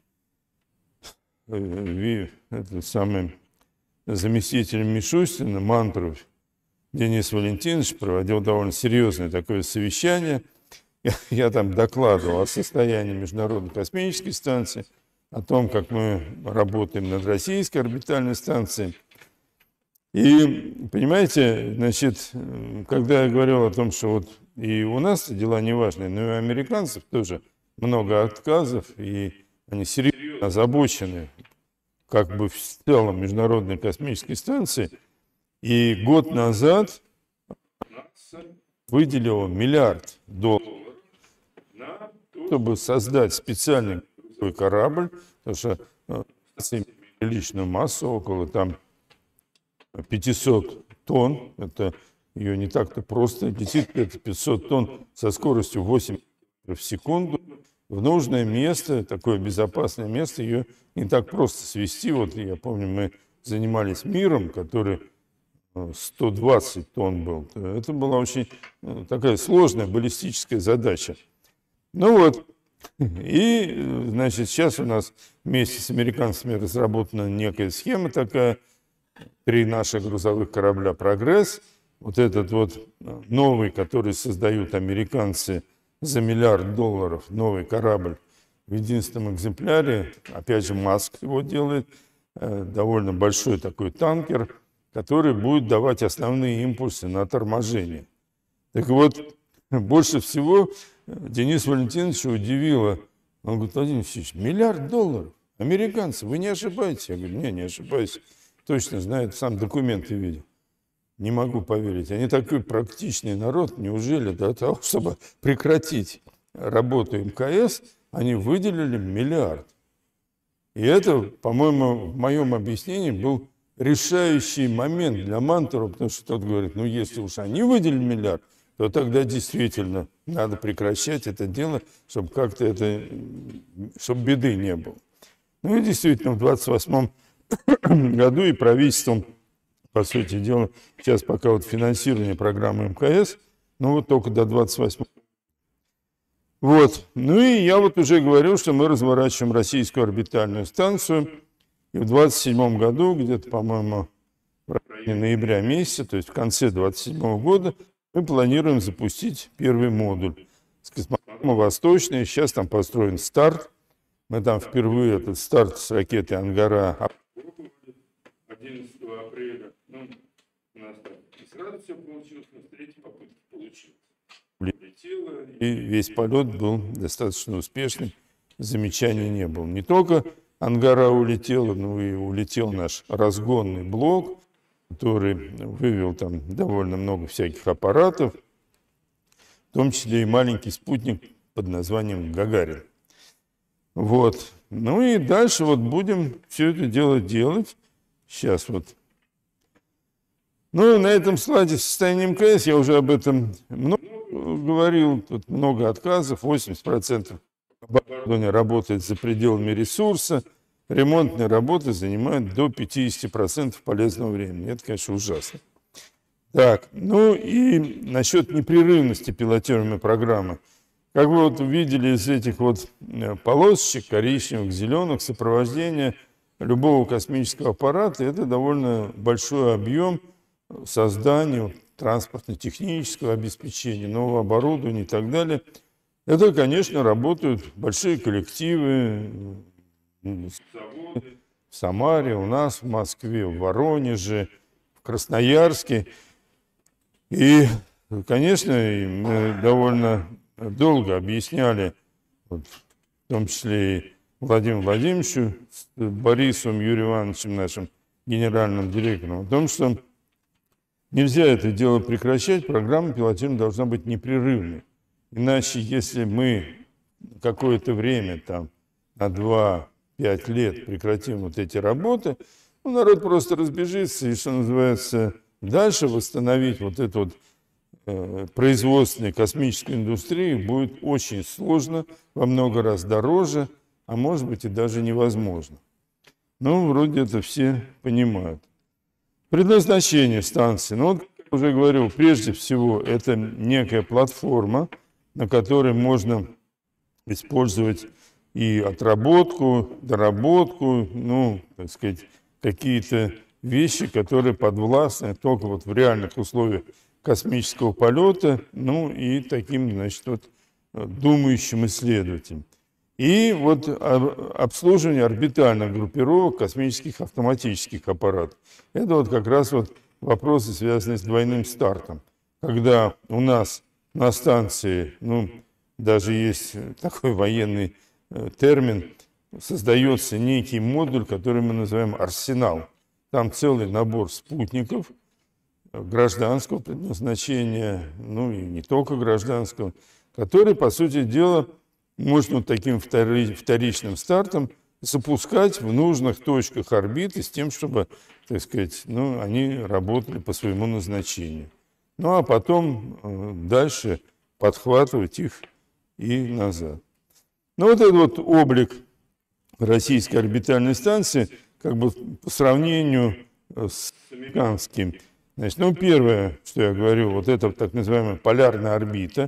этот самый заместитель Мишустина, Мантуров Денис Валентинович проводил довольно серьезное такое совещание. Я там докладывал о состоянии Международной космической станции, о том, как мы работаем над российской орбитальной станцией. И, понимаете, значит, когда я говорил о том, что вот и у нас дела неважные, но и у американцев тоже много отказов, и они серьезно озабочены как бы в целом Международной космической станции. И год назад НАСА выделила $1 миллиард, чтобы создать специальный корабль, потому что личную массу около там 500 тонн, это ее не так-то просто, действительно это 500 тонн со скоростью 8 метров в секунду, в нужное место, такое безопасное место, ее не так просто свести. Вот я помню, мы занимались миром, который 120 тонн был. Это была очень такая сложная баллистическая задача. Ну вот, и, значит, сейчас у нас вместе с американцами разработана некая схема такая, 3 наших грузовых корабля «Прогресс». Вот этот вот новый, который создают американцы за $1 миллиард, новый корабль в единственном экземпляре. Опять же, Маск его делает. Довольно большой такой танкер, который будет давать основные импульсы на торможение. Так вот, больше всего Денис Валентинович удивило. Он говорит: Владимир Васильевич, $1 миллиард. Американцы, вы не ошибаетесь? Я говорю: не ошибаюсь. Точно знаю, сам документы видел. Не могу поверить. Они такой практичный народ. Неужели для того, чтобы прекратить работу МКС, они выделили $1 миллиард? И это, по-моему, в моем объяснении был решающий момент для Мантурова, потому что тот говорит: ну, если уж они выделили $1 миллиард, то тогда действительно надо прекращать это дело, чтобы как-то это, чтобы беды не было. Ну и действительно, в 2028 году и правительством, по сути дела, сейчас пока вот финансирование программы МКС, ну вот только до 28. Вот. Ну и я вот уже говорил, что мы разворачиваем российскую орбитальную станцию. И в 27 году, где-то, по-моему, в районе ноября месяца, то есть в конце 27 года, мы планируем запустить первый модуль с космодрома «Восточный». Сейчас там построен старт. Мы там впервые этот старт с ракеты «Ангара» 11 апреля. Ну, у нас там не сразу все получилось, но с третьей попытки получилось. Летело, и весь полет был достаточно успешным, замечаний не было. Не только «Ангара» улетела, но и улетел наш разгонный блок, который вывел там довольно много всяких аппаратов, в том числе и маленький спутник под названием «Гагарин». Вот. Ну и дальше вот будем все это дело делать. Сейчас вот. Ну, на этом слайде состояние МКС, я уже об этом много говорил, тут много отказов, 80% оборудования работает за пределами ресурса, ремонтные работы занимают до 50% полезного времени. Это, конечно, ужасно. Так, ну и насчет непрерывности пилотируемой программы. Как вы вот увидели из этих вот полосочек, коричневых, зеленых, сопровождение любого космического аппарата, это довольно большой объем создания транспортно-технического обеспечения, нового оборудования и так далее. Это, конечно, работают большие коллективы в Самаре, у нас, в Москве, в Воронеже, в Красноярске. И, конечно, мы довольно долго объясняли, вот, в том числе и Владимиру Владимировичу, с Борисом Юрием Ивановичем, нашим генеральным директором, о том, что нельзя это дело прекращать, программа пилотирования должна быть непрерывной. Иначе, если мы какое-то время, там, на 2-5 лет прекратим вот эти работы, ну, народ просто разбежится, и, что называется, дальше восстановить вот эту вот производственную космическую индустрию будет очень сложно, во много раз дороже, а может быть и даже невозможно. Ну, вроде это все понимают. Предназначение станции. Ну, вот, как я уже говорил, прежде всего, это некая платформа, на которой можно использовать и отработку, доработку, ну, так сказать, какие-то вещи, которые подвластны только вот в реальных условиях космического полета, ну, и таким, значит, вот, думающим исследователям. И вот обслуживание орбитальных группировок космических автоматических аппаратов. Это вот как раз вот вопросы, связанные с двойным стартом. Когда у нас на станции, ну, даже есть такой военный термин, создается некий модуль, который мы называем арсенал. Там целый набор спутников гражданского предназначения, ну и не только гражданского, который, по сути дела, можно таким вторичным стартом запускать в нужных точках орбиты с тем, чтобы, так сказать, ну, они работали по своему назначению. Ну а потом дальше подхватывать их и назад. Ну вот этот вот облик российской орбитальной станции, как бы по сравнению с американским. Значит, ну, первое, что я говорю, вот это так называемая полярная орбита,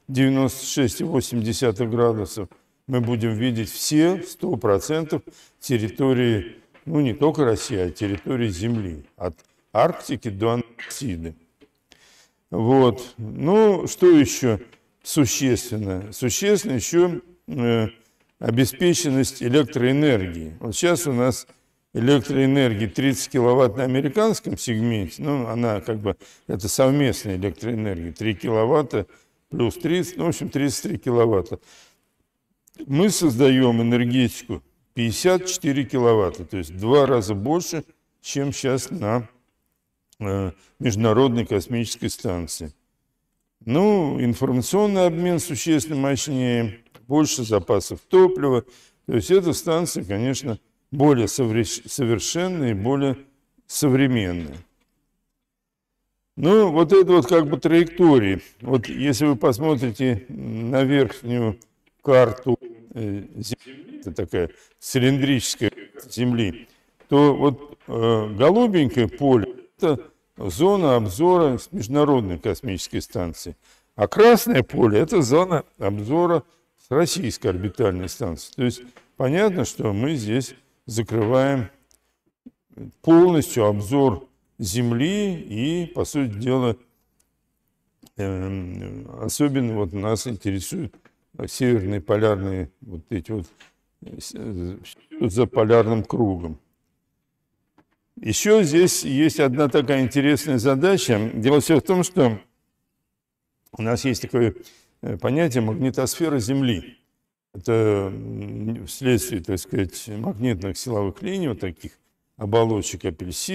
96,8 градусов, мы будем видеть все 100% территории, ну, не только России, а территории Земли, от Арктики до Антарктиды. Вот. Ну, что еще существенно? Существенно еще обеспеченность электроэнергии. Вот сейчас у нас электроэнергии 30 киловатт на американском сегменте, ну, она как бы, это совместная электроэнергия, 3 киловатта плюс 30, ну, в общем, 33 киловатта. Мы создаем энергетику 54 киловатта, то есть в 2 раза больше, чем сейчас на Международной космической станции. Ну, информационный обмен существенно мощнее, больше запасов топлива. То есть эта станция, конечно, более совершенная и более современная. Ну, вот это вот как бы траектории. Вот если вы посмотрите на верхнюю карту Земли, это такая цилиндрическая Земли, то вот голубенькое поле – это зона обзора с Международной космической станции, а красное поле – это зона обзора с Российской орбитальной станции. То есть понятно, что мы здесь закрываем полностью обзор Земли и, по сути дела, особенно вот нас интересуют северные полярные вот эти вот за полярным кругом. Еще здесь есть одна такая интересная задача. Дело все в том, что у нас есть такое понятие магнитосфера Земли. Это вследствие, так сказать, магнитных силовых линий, вот таких оболочек апельсина,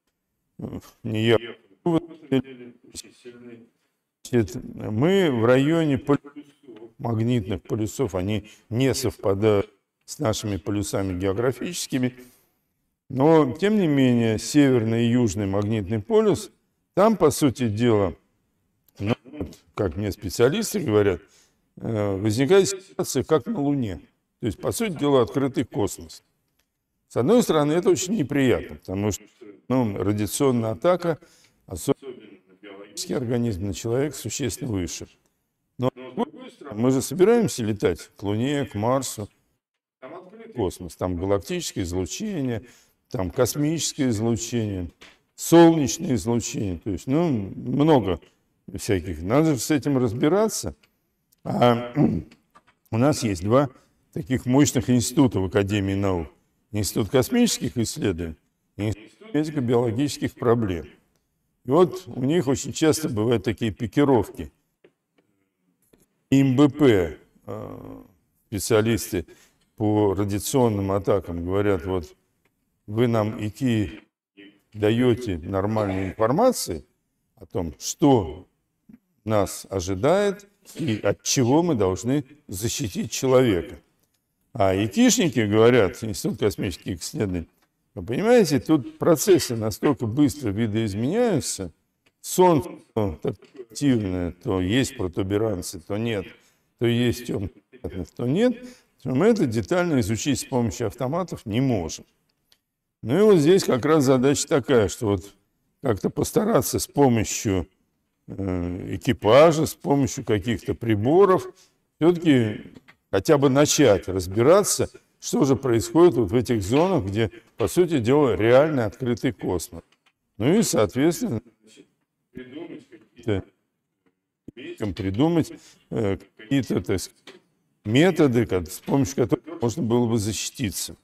мы в районе магнитных полюсов, они не совпадают с нашими полюсами географическими, но, тем не менее, северный и южный магнитный полюс, там, по сути дела, ну, как мне специалисты говорят, возникает ситуация, как на Луне. То есть, по сути дела, открытый космос. С одной стороны, это очень неприятно, потому что радиационная атака, особенно на биологический организм, на человека, существенно выше. Но, с другой стороны, мы же собираемся летать к Луне, к Марсу. Там открытый космос, там галактическое излучение, там космическое излучение, солнечное излучение. То есть, много всяких. Надо же с этим разбираться. А у нас есть 2 таких мощных института в Академии наук. Институт космических исследований и Институт физико-биологических проблем. И вот у них очень часто бывают такие пикировки. МБП, специалисты по радиационным атакам, говорят, вот вы нам даете нормальной информации, о том, что нас ожидает и от чего мы должны защитить человека. А айтишники говорят, Институт космических исследований, вы понимаете, тут процессы настолько быстро видоизменяются, Солнце так активное, то есть протуберанцы, то нет, то есть темных, то нет, что мы это детально изучить с помощью автоматов не можем. Ну и вот здесь как раз задача такая, что вот как-то постараться с помощью экипажа, с помощью каких-то приборов все-таки хотя бы начать разбираться, что же происходит вот в этих зонах, где, по сути дела, реально открытый космос. Ну и, соответственно, придумать какие-то, так сказать, методы, с помощью которых можно было бы защититься.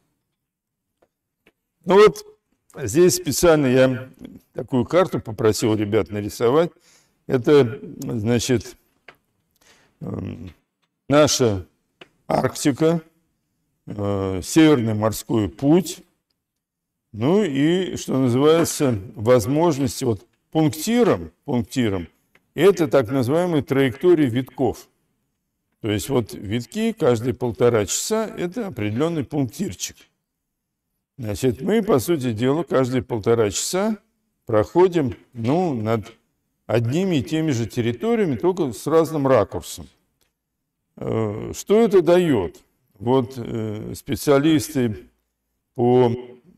Ну вот здесь специально я такую карту попросил ребят нарисовать. Это, значит, наша Арктика, Северный морской путь, ну и, что называется, возможности вот пунктиром, это так называемые траектории витков. То есть вот витки каждые 1,5 часа – это определенный пунктирчик. Значит, мы, по сути дела, каждые 1,5 часа проходим, ну, над одними и теми же территориями, только с разным ракурсом. Что это дает? Вот специалисты по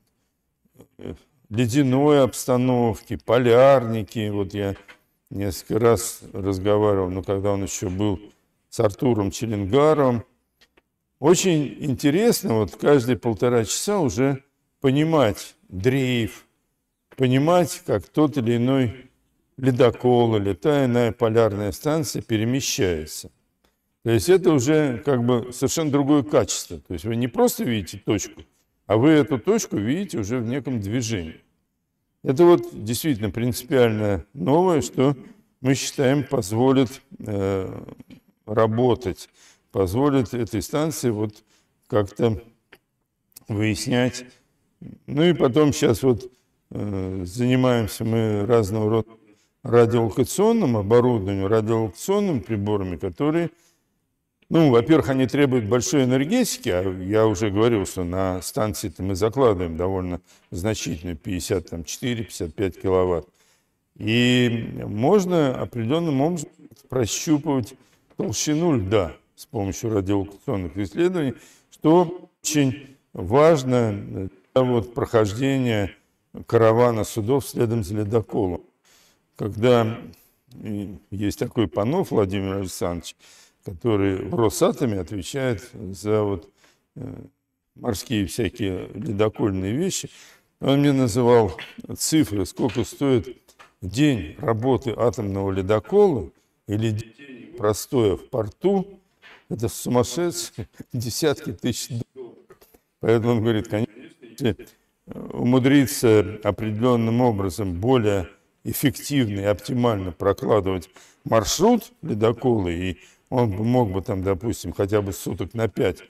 ледяной обстановке, полярники, вот я несколько раз разговаривал, но когда он еще был с Артуром Челенгаровым, очень интересно вот каждые 1,5 часа уже понимать дрейф, понимать, как тот или иной ледокол или та иная полярная станция перемещается. То есть это уже как бы совершенно другое качество. То есть вы не просто видите точку, а вы эту точку видите уже в неком движении. Это вот действительно принципиально новое, что мы считаем позволит работать, позволит этой станции вот как-то выяснять. Ну и потом сейчас вот занимаемся мы разного рода радиолокационным оборудованием, радиолокационными приборами, которые, ну, во-первых, они требуют большой энергетики, а я уже говорил, что на станции-то мы закладываем довольно значительную, 54-55 киловатт. И можно определенным образом прощупывать толщину льда с помощью радиолокационных исследований, что очень важно для вот прохождения каравана судов следом за ледоколом. Когда есть такой Панов Владимир Александрович, который в Росатоме отвечает за вот морские всякие ледокольные вещи, он мне называл цифры, сколько стоит день работы атомного ледокола или день простоя в порту. Это сумасшедшие десятки тысяч долларов. Поэтому он говорит, конечно, если умудриться определенным образом более эффективно и оптимально прокладывать маршрут ледокола, и он мог бы там, допустим, хотя бы суток на 5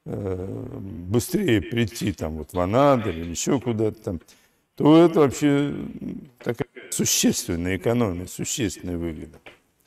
быстрее прийти там вот в Анадырь или еще куда-то там, то это вообще такая существенная экономия, существенная выгода.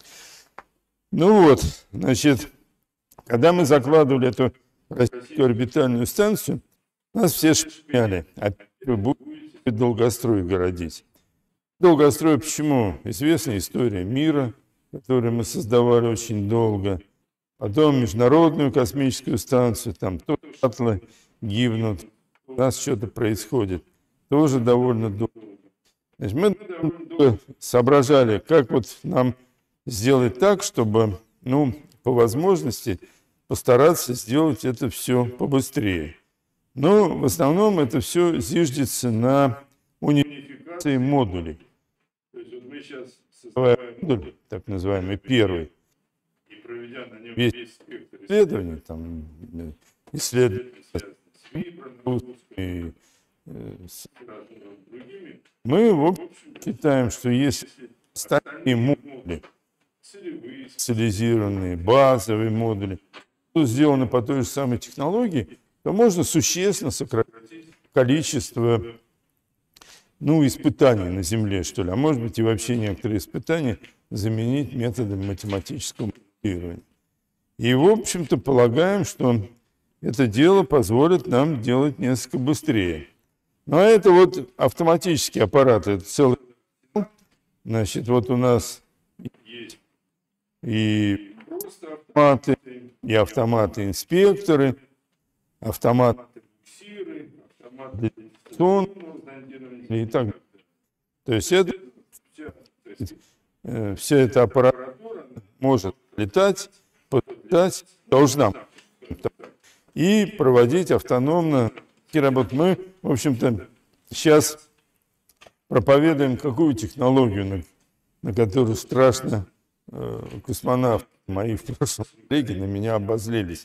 Ну вот, значит, когда мы закладывали эту российскую орбитальную станцию, нас все шпыняли, а вы будете долгострой городить. Долгострой почему? Известная история мира, которую мы создавали очень долго. Потом Международную космическую станцию, там тоже шаттлы гибнут, у нас что-то происходит. Тоже довольно долго. Значит, мы соображали, как вот нам сделать так, чтобы, ну, по возможности постараться сделать это все побыстрее. Но в основном это все зиждется на унификации модулей. То есть вот мы сейчас создаваем модуль, так называемый первый, и проведя на нем весь спектр исследований, там, исследования с другими, мы, в общем, считаем, что если остальные модули, специализированные, базовые модули, сделаны по той же самой технологии, то можно существенно сократить количество ну, испытаний на Земле, что ли, а может быть и вообще некоторые испытания заменить методом математического моделирования. И, в общем-то, полагаем, что это дело позволит нам делать несколько быстрее. Ну, а это вот автоматические аппараты, это целый... Значит, вот у нас есть и автоматы, и автоматы-инспекторы, автоматы-буксиры, автоматы и так далее. То есть это, вся эта аппаратура может летать, подлетать, должна и проводить автономно работу. Мы, в общем-то, сейчас проповедуем какую технологию, на которую страшно космонавты мои в прошлом веке на меня обозлились.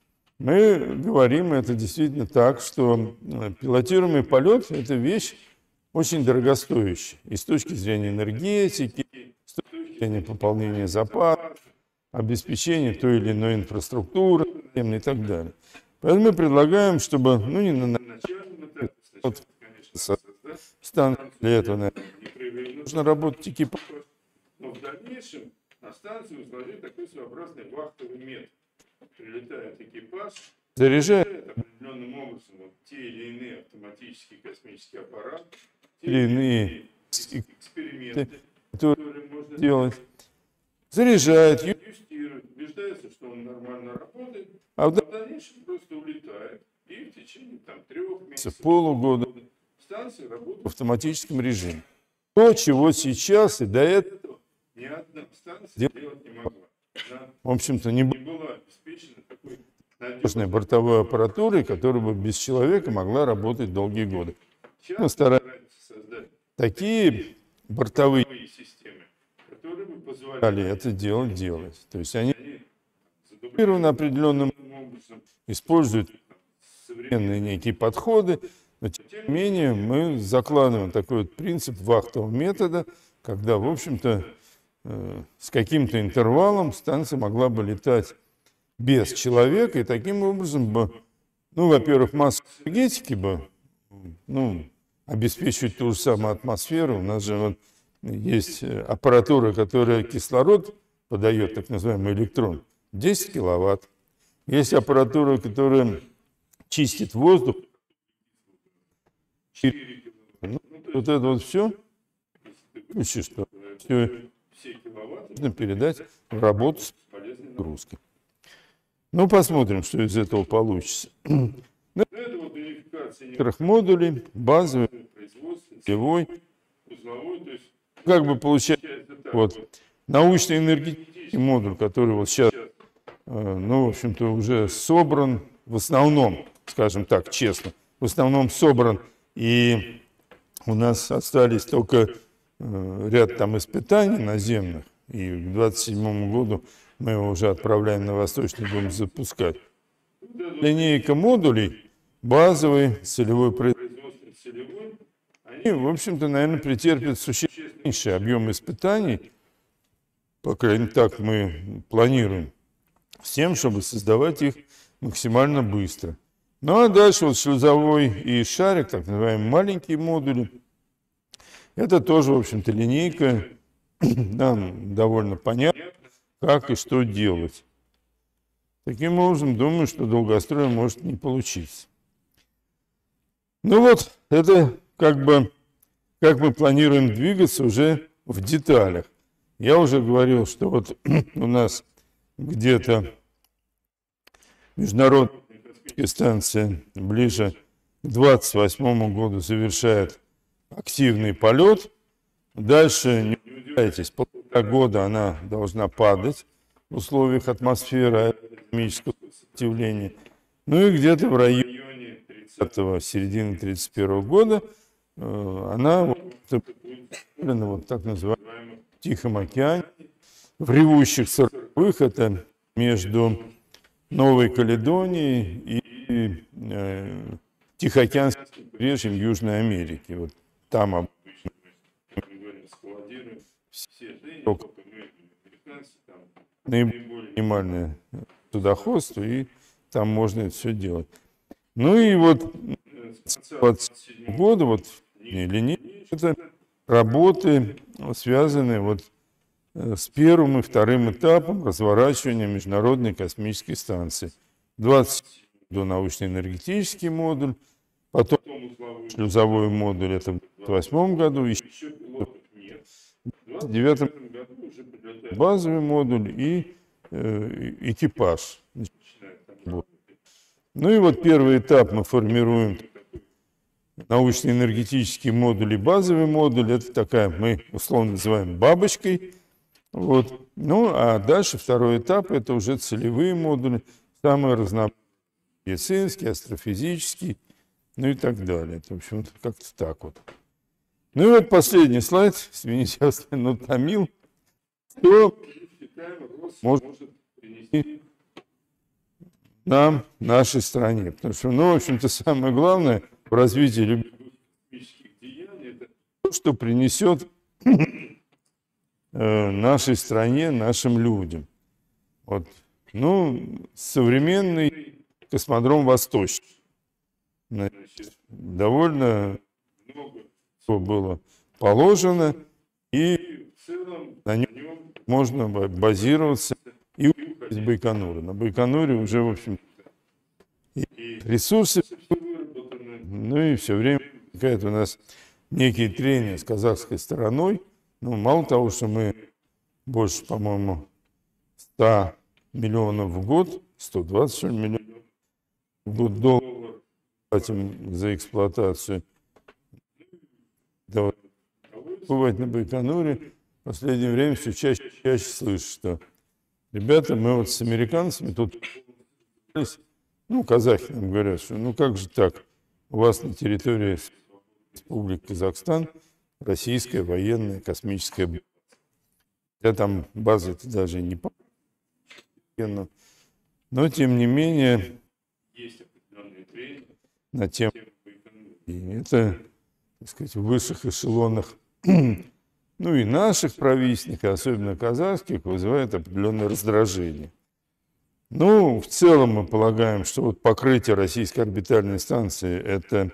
Мы говорим, это действительно так, что пилотируемый полет – это вещь очень дорогостоящая. И с точки зрения энергетики, с точки зрения пополнения запасов, обеспечения той или иной инфраструктуры и так далее. Поэтому мы предлагаем, чтобы, ну, не на начальном этапе, конечно, станция для этого, наверное, нужно работать экипаж, но в дальнейшем на станцию установить такой своеобразный вахтовый метод. Прилетает экипаж, заряжает определенным образом вот те или иные автоматические космические аппараты, те или иные эксперименты, которые можно делать, заряжает, юстирует, убеждается, что он нормально работает, а в дальнейшем просто улетает. И в течение там 3 месяцев, полугода станция работает в автоматическом режиме. То, чего сейчас и до этого ни одна станция делать не могла. Она, в общем-то, не была обеспечена такой надежной бортовой аппаратурой, которая бы без человека могла работать долгие годы. Мы стараемся создать такие бортовые системы, которые бы позволяли это делать. То есть они задублированы определенным образом, используют современные некие подходы, но тем не менее мы закладываем такой вот принцип вахтового метода, когда, в общем-то, с каким-то интервалом станция могла бы летать без человека, и таким образом бы, ну, во-первых, масса энергетики бы, ну, обеспечивать ту же самую атмосферу. У нас же вот есть аппаратура, которая кислород подает, так называемый электрон, 10 киловатт. Есть аппаратура, которая чистит воздух, 4 киловатт. Ну, вот это вот все, что все киловатты нужно передать в работу с полезной нагрузкой. Ну, посмотрим, что из этого получится. Ну, это вот унификация некоторых модулей, базовый, сетевой, узловой, то есть как бы получается вот научно-энергетический модуль, который вот сейчас, ну, в общем-то, уже собран в основном, скажем так, честно, в основном собран, и у нас остались только ряд там испытаний наземных, и к 2027 году мы его уже отправляем на Восточный, будем запускать. Линейка модулей, базовый, целевой производственный, целевой, они, в общем-то, наверное, претерпят существенно меньший объем испытаний, по крайней мере, так мы планируем, с тем, чтобы создавать их максимально быстро. Ну а дальше вот шлюзовой и шарик, так называемые маленькие модули, это тоже, в общем-то, линейка, нам довольно понятно, как и что делать. Таким образом, думаю, что долгострой может не получиться. Ну вот, это как бы, как мы планируем двигаться уже в деталях. Я уже говорил, что вот у нас где-то международная станция ближе к 2028 году завершает активный полет. Дальше, не удивляйтесь, полтора года она должна падать в условиях атмосферы аэродинамического сопротивления. Ну и где-то в районе 30-го, середины 31 года она будет вот так называемом Тихом океане, в ревущих 40-х, это между Новой Каледонией и Тихоокеанским побережьем Южной Америки. Вот там обычно мы говорим, складируем все наиболее минимальное судоходство, и там можно это все делать. Ну и вот с 27 года вот линейки Это работы, связанные вот с первым и вторым этапом разворачивания Международной космической станции. 20 году научно-энергетический модуль, потом шлюзовой модуль, это в 2008 году, еще в 2009 году уже базовый модуль и экипаж. Ну и вот первый этап мы формируем научно-энергетический модуль и базовый модуль. Это такая, мы условно называем бабочкой. Вот. Ну а дальше второй этап, это уже целевые модули, самые разнообразные, медицинский, астрофизический, ну и так далее. Это, в общем-то, как-то так вот. Ну и вот последний слайд, извините, я натомил, что может принести нам, нашей стране. Потому что, ну, в общем-то, самое главное в развитии любых космических деяний это то, что принесет нашей стране, нашим людям. Вот. Ну, современный космодром «Восточный». Значит, довольно много всего было положено, и в целом на нем можно базироваться и из Байконура. На Байконуре уже, в общем, и ресурсы выработаны, ну и все время возникает у нас некие трения с казахской стороной. Ну, мало того, что мы больше, по-моему, 100 миллионов в год, 120 миллионов в год долларов платим за эксплуатацию. Да, бывает на Байконуре, в последнее время все чаще и чаще слышу, что ребята, мы вот с американцами тут, ну, казахи нам говорят, что ну как же так, у вас на территории Республики Казахстан российская военная космическая база. Я там базы-то даже не помню. Но, тем не менее, есть определенные трения на тему Байконура. И это, так сказать, в высших эшелонах, ну и наших правительственных, особенно казахских, вызывает определенное раздражение. Ну, в целом мы полагаем, что вот покрытие российской орбитальной станции – это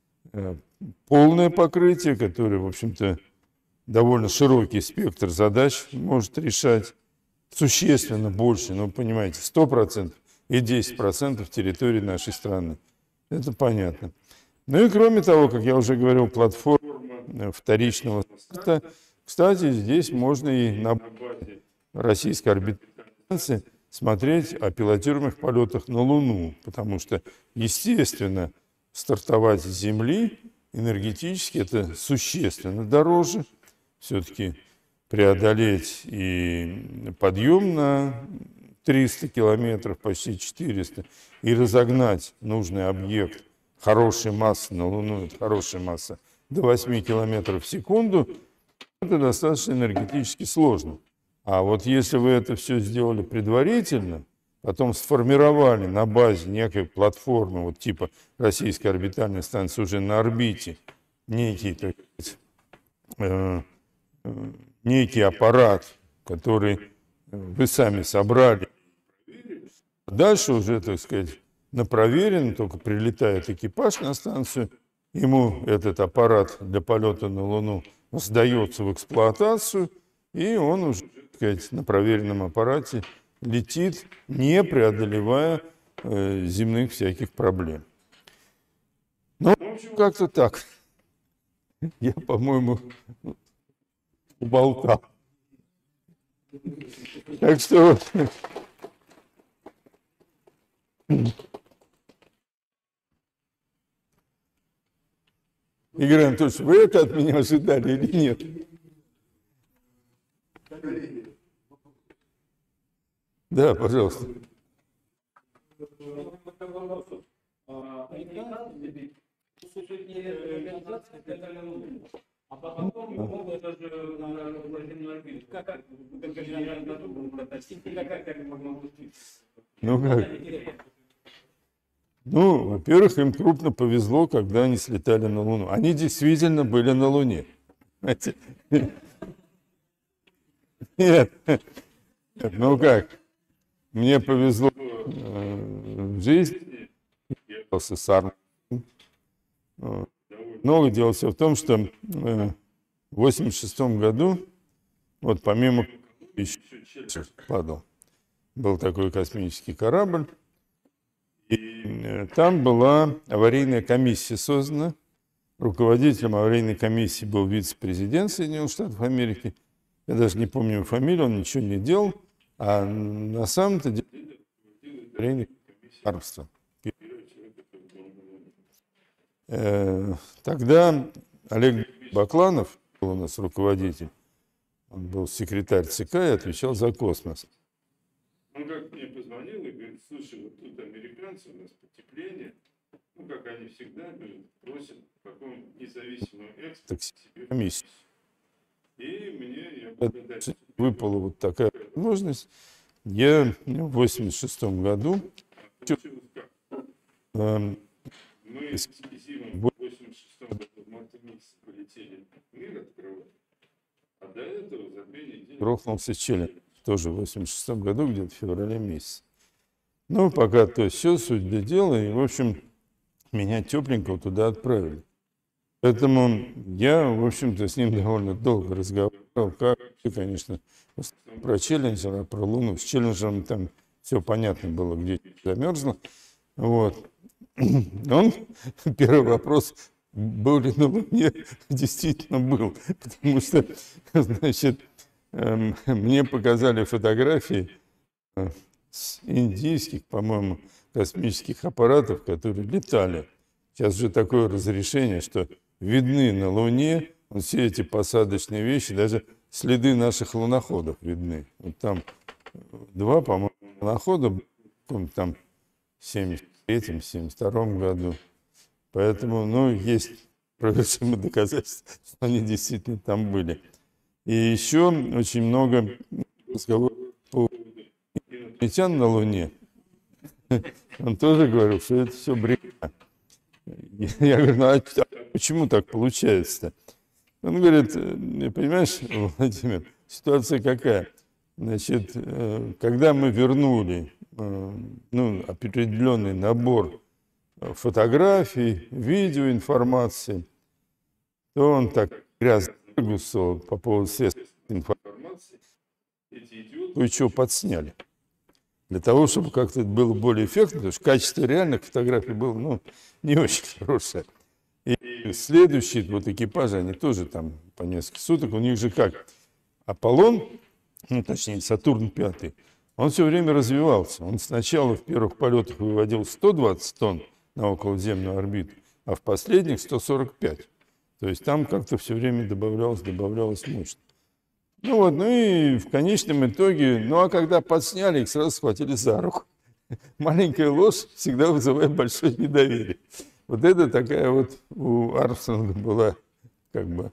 полное покрытие, которое, в общем-то, довольно широкий спектр задач может решать, существенно больше, ну, понимаете, 100% и 10% территории нашей страны. Это понятно. Ну и кроме того, как я уже говорил, платформа вторичного старта. Кстати, здесь можно и на базе российской орбитальной станции смотреть о пилотируемых полетах на Луну, потому что, естественно, стартовать с Земли энергетически это существенно дороже. Все-таки преодолеть и подъем на 300 километров, почти 400, и разогнать нужный объект хорошей массы на Луну, это хорошая масса, до 8 километров в секунду, это достаточно энергетически сложно. А вот если вы это все сделали предварительно, потом сформировали на базе некой платформы, вот типа российской орбитальной станции уже на орбите, некий, так сказать, некий аппарат, который вы сами собрали, дальше уже, так сказать, на проверенном, только прилетает экипаж на станцию, ему этот аппарат для полета на Луну сдается в эксплуатацию, и он уже, так сказать, на проверенном аппарате летит, не преодолевая земных всяких проблем. Ну, в общем, как-то так. Я, по-моему, уболтал. Так что... Игорь Анатольевич, вы это от меня ожидали или нет? Да, пожалуйста. А потом могут даже на земную орбиту. Как можно случиться? Ну как? Ну, во-первых, им крупно повезло, когда они слетали на Луну. Они действительно были на Луне. Нет, ну как? Мне повезло в жизни. Я с Армстронгом. Довольно много. Дело все в том, что в 1986 году, вот помимо еще падал, был такой космический корабль, и там была аварийная комиссия создана. Руководителем аварийной комиссии был вице-президент Соединенных Штатов Америки. Я даже не помню его фамилию, он ничего не делал. А на самом-то деле аварийной комиссии. Тогда Олег Бакланов был у нас руководитель. Он был секретарь ЦК и отвечал за космос. Он как мне позвонил и говорит: слушай, вот тут американцы, у нас потепление. Ну, как они всегда просят какого-нибудь независимого эксперта себе комиссию. И мне выпала вот такая возможность. Я в 1986 году мы с Кизимом в 1986 году в марте месяце полетели мир открывать, а до этого за 2 недели грохнулся Челлендж, тоже в 1986 году, где-то в феврале месяце. Ну, пока то все, суть до дела, и, в общем, меня тепленького туда отправили. Поэтому я, в общем-то, с ним довольно долго разговаривал, как, конечно, про Челленджера, про Луну. С Челленджером там все понятно было, где замерзло. Вот. Он, первый вопрос, был ли на Луне, действительно был. Потому что, значит, мне показали фотографии с индийских, по-моему, космических аппаратов, которые летали. Сейчас же такое разрешение, что видны на Луне все эти посадочные вещи, даже следы наших луноходов видны. Вот там 2, по-моему, лунохода, там в 1973-1972 году. Поэтому, ну, есть проверяемые доказательства, что они действительно там были. И еще очень много разговоров по инопланетян на Луне. Он тоже говорил, что это все бред. Я говорю: ну а почему так получается-то? Он говорит: понимаешь, Владимир, ситуация какая? Значит, когда мы вернули определенный набор фотографий, видеоинформации, то он так грязно выгусал по поводу средств информации, эти идиоты кое-что подсняли. Для того, чтобы как-то это было более эффектно, потому что качество реальных фотографий было, не очень хорошее. И следующие вот экипажи, они тоже там по несколько суток, у них же как? Аполлон, точнее Сатурн-5, он все время развивался. Он сначала в первых полетах выводил 120 тонн на околоземную орбиту, а в последних 145. То есть там как-то все время добавлялось мощность. Ну и в конечном итоге, а когда подсняли, их сразу схватили за руку. Маленькая ложь всегда вызывает большое недоверие. Вот это такая вот у Армстронга была как бы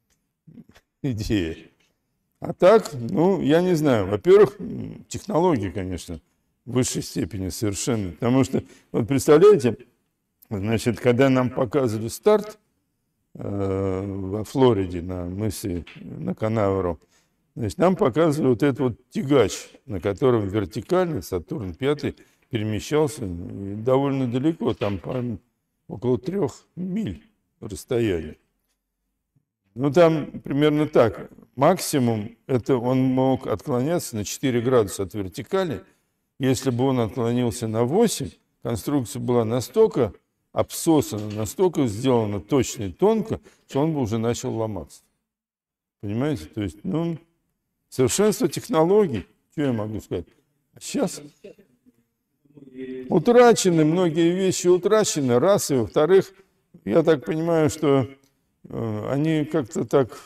идея. А так, я не знаю. Во-первых, технологии, конечно, в высшей степени совершенно. Потому что, вот представляете, значит, когда нам показывали старт во Флориде на мысе, на Канаверал, значит, нам показывали вот этот вот тягач, на котором вертикально Сатурн-5 перемещался довольно далеко, там около 3 миль расстояния. Там примерно так. Максимум, это он мог отклоняться на 4 градуса от вертикали. Если бы он отклонился на 8, конструкция была настолько обсосана, настолько сделана точно и тонко, что он бы уже начал ломаться. Понимаете? То есть, совершенство технологий, что я могу сказать? А сейчас утрачены, многие вещи утрачены, раз, и во-вторых, я так понимаю, что они как-то так...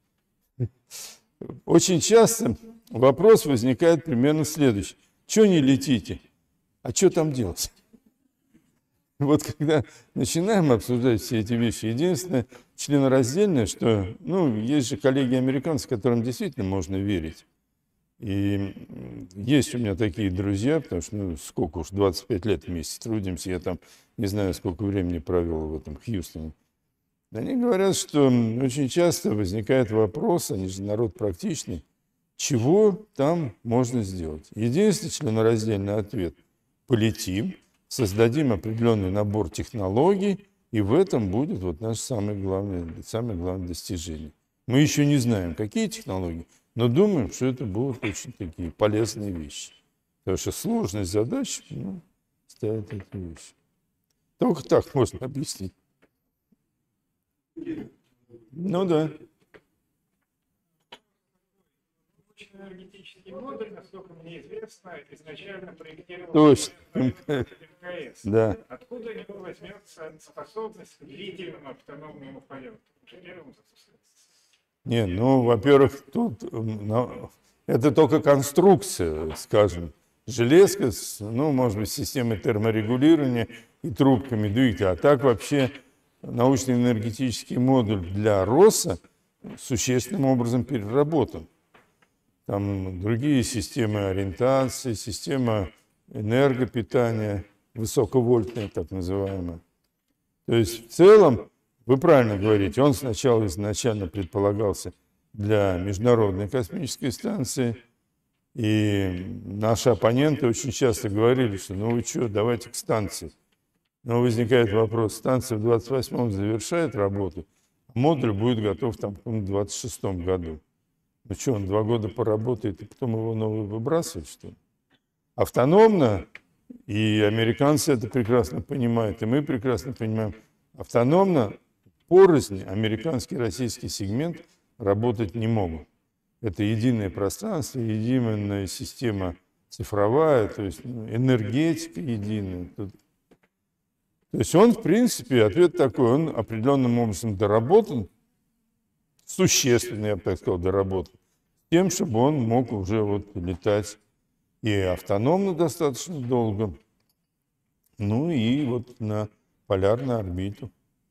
Очень часто вопрос возникает примерно следующий. Чего не летите? А что там делать? Вот когда начинаем обсуждать все эти вещи, единственное членораздельное, что, есть же коллеги-американцы, которым действительно можно верить. И есть у меня такие друзья, потому что, сколько уж, 25 лет вместе трудимся, я там не знаю, сколько времени провел в этом Хьюстоне. Они говорят, что очень часто возникает вопрос, они же народ практичный, чего там можно сделать. Единственный членораздельный ответ – полетим, создадим определенный набор технологий, И в этом будет вот наше самое главное достижение. Мы еще не знаем, какие технологии, но думаем, что это будут очень такие полезные вещи. Потому что сложность задач ставит эти вещи. Только так можно объяснить. Ну да. Энергетический модуль, насколько мне известно, изначально проектировался Точно. МКС. Да. Откуда у него возьмется способность к длительному автономному полету? Не, ну, во-первых, тут это только конструкция, скажем, железка, ну, может быть, системой терморегулирования и трубками двигателя. А так вообще научно-энергетический модуль для РОСа существенным образом переработан. Там другие системы ориентации, система энергопитания, высоковольтная, так называемая. То есть в целом, вы правильно говорите, он сначала изначально предполагался для Международной космической станции, и наши оппоненты очень часто говорили, что ну вы что, давайте к станции. Но возникает вопрос, станция в 28-м завершает работу, а модуль будет готов там в 26-м году. Ну что, он 2 года поработает, и потом его новый выбрасывать, что ли? Автономно, и американцы это прекрасно понимают, и мы прекрасно понимаем, автономно, порознь, американский и российский сегмент работать не могут. Это единое пространство, единая система цифровая, то есть энергетика единая. То есть он, в принципе, ответ такой, он определенным образом доработан, существенно, я бы так сказал, доработан, тем, чтобы он мог уже вот летать и автономно достаточно долго, ну и вот на полярную орбиту.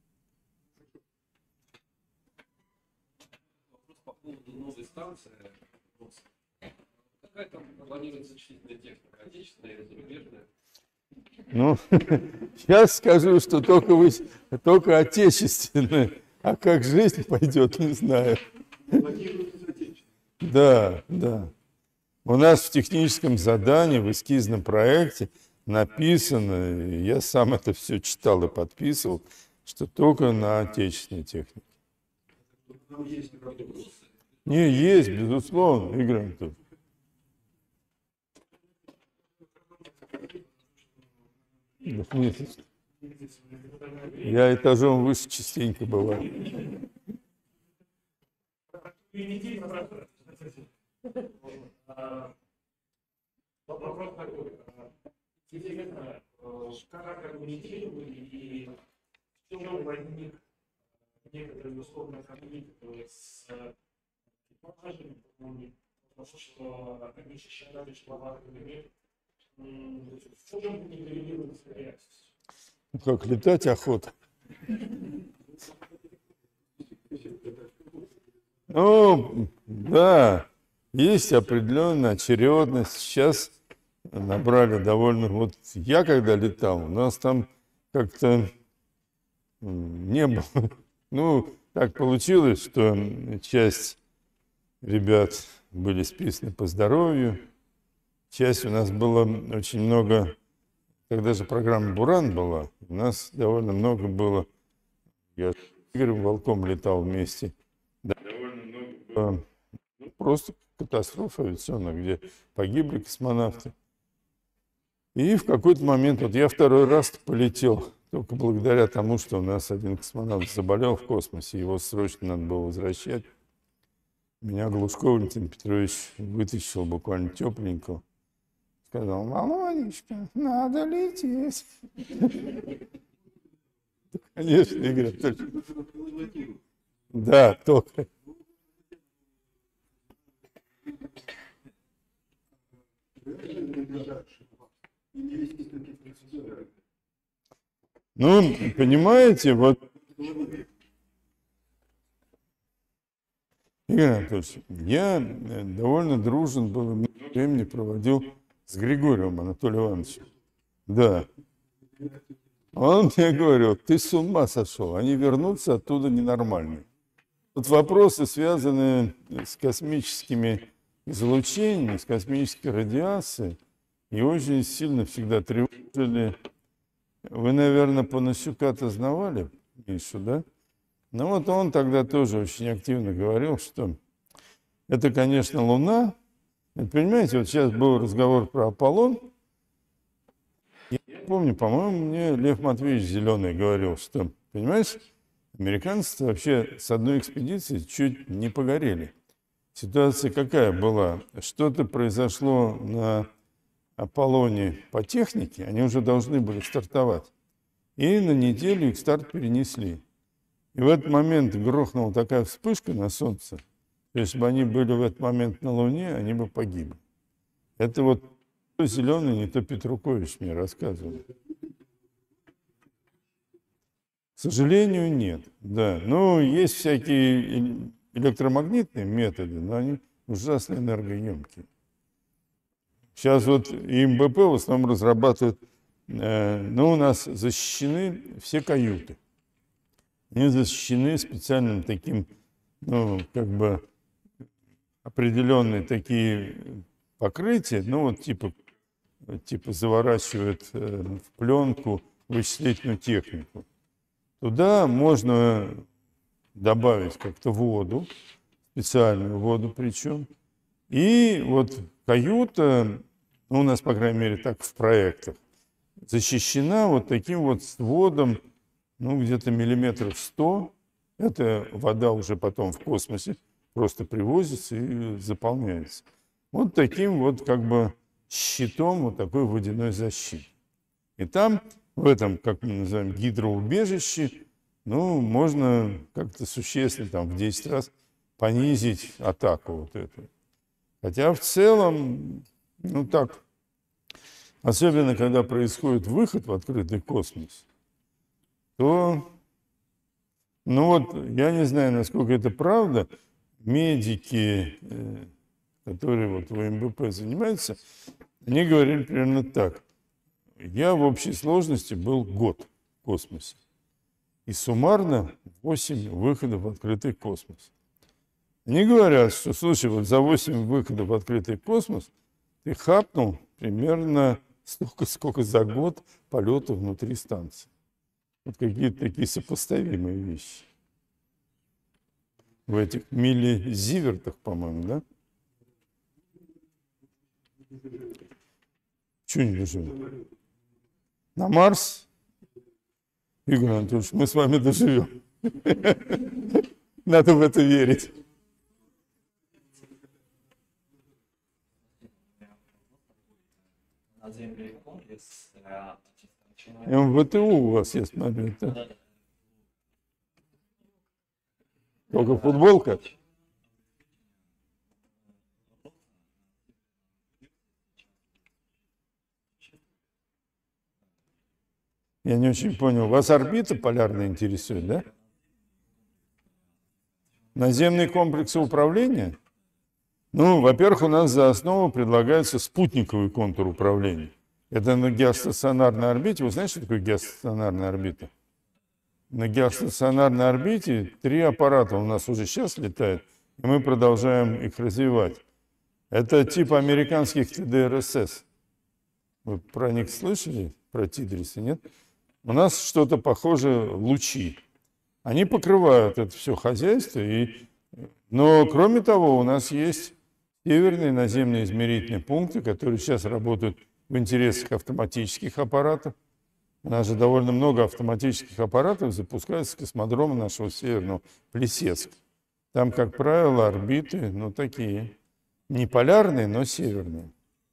Вопрос по поводу новой станции. Какая там планируется численная техника? Отечественная или зарубежная? Ну, сейчас скажу, что только отечественная, а как жизнь пойдет, не знаю. Да, да. У нас в техническом задании, в эскизном проекте написано, я сам это все читал и подписывал, что только на отечественной технике. Не, есть, безусловно, Игорь Анатольевич. Я этажом выше частенько бываю. Вопрос такой. Интересно, как аргументировали и в чем возник некоторые условные конфликты с экипажами, потому что они считали, что авария в чем не коррелируется реальность? Как летать охота. Ну, да, есть определенная очередность. Сейчас набрали довольно... Вот я когда летал, у нас там как-то не было. Ну, так получилось, что часть ребят были списаны по здоровью. Часть у нас было очень много... Когда же программа «Буран» была, у нас довольно много было... Я с Игорем Волком летал вместе. Довольно много было... Просто катастрофа авиационная, где погибли космонавты. И в какой-то момент, вот я 2-й раз полетел, только благодаря тому, что у нас один космонавт заболел в космосе, его срочно надо было возвращать. Меня Глушков Валентин Петрович вытащил буквально тепленького. Сказал: Володечка, надо лететь. Конечно, Игорь Анатольевич. Да, только. Ну, понимаете, вот, Игорь Анатольевич, я довольно дружен был, много времени проводил с Григорием Анатолием Ивановичем. Да. Он мне говорил: ты с ума сошел, они вернутся оттуда ненормальные. Вот вопросы, связанные с космическими излучениями, с космической радиацией, и очень сильно всегда тревожили. Вы, наверное, Панасюка-то знавали? Мишу, да? Ну вот он тогда тоже очень активно говорил, что это, конечно, Луна. Это, понимаете, вот сейчас был разговор про Аполлон. Я помню, по-моему, мне Лев Матвеевич Зеленый говорил, что, понимаешь, американцы вообще с одной экспедиции чуть не погорели. Ситуация какая была? Что-то произошло на Аполлоне по технике, они уже должны были стартовать. И на неделю их старт перенесли. И в этот момент грохнула такая вспышка на Солнце, что если бы они были в этот момент на Луне, они бы погибли. Это вот то Зеленый, не то Петрукович мне рассказывал. К сожалению, нет. Да. Ну, есть всякие электромагнитные методы, но они ужасно энергоемкие. Сейчас вот и МБП в основном разрабатывают, ну, у нас защищены все каюты. Они защищены специальным таким, ну, как бы определенные такие покрытия, ну, вот типа заворачивают в пленку вычислительную технику. Туда можно добавить как-то воду, специальную воду причем. И вот каюта, ну, у нас, по крайней мере, так в проектах, защищена вот таким вот сводом, ну, где-то миллиметров 100. Это вода уже потом в космосе просто привозится и заполняется. Вот таким вот как бы щитом вот такой водяной защиты. И там, в этом, как мы называем, гидроубежище, ну, можно как-то существенно, там, в 10 раз понизить атаку вот эту. Хотя в целом, ну так, особенно когда происходит выход в открытый космос, то, ну вот, я не знаю, насколько это правда, медики, которые вот в МБП занимаются, они говорили примерно так. Я в общей сложности был год в космосе. И суммарно 8 выходов в открытый космос. Они говорят, что, слушай, вот за 8 выходов в открытый космос ты хапнул примерно столько, сколько за год полета внутри станции. Вот какие-то такие сопоставимые вещи. В этих миллизивертах, по-моему, да? Чего не доживем? На Марс? Игорь Анатольевич, мы с вами доживем. Надо в это верить. МВТУ у вас, я смотрю. Да? Только футболка? Я не очень понял. Вас орбита полярная интересует, да? Наземные комплексы управления? Ну, во-первых, у нас за основу предлагается спутниковый контур управления. Это на геостационарной орбите. Вы знаете, что такое геостационарная орбита? На геостационарной орбите 3 аппарата у нас уже сейчас летают, и мы продолжаем их развивать. Это типа американских ТДРСС. Вы про них слышали? Про Тидрисы, нет? У нас что-то похоже лучи. Они покрывают это все хозяйство. Но, кроме того, у нас есть северные наземные измерительные пункты, которые сейчас работают в интересах автоматических аппаратов. У нас же довольно много автоматических аппаратов запускается с космодрома нашего северного Плесецк. Там, как правило, орбиты, ну, такие, не полярные, но северные.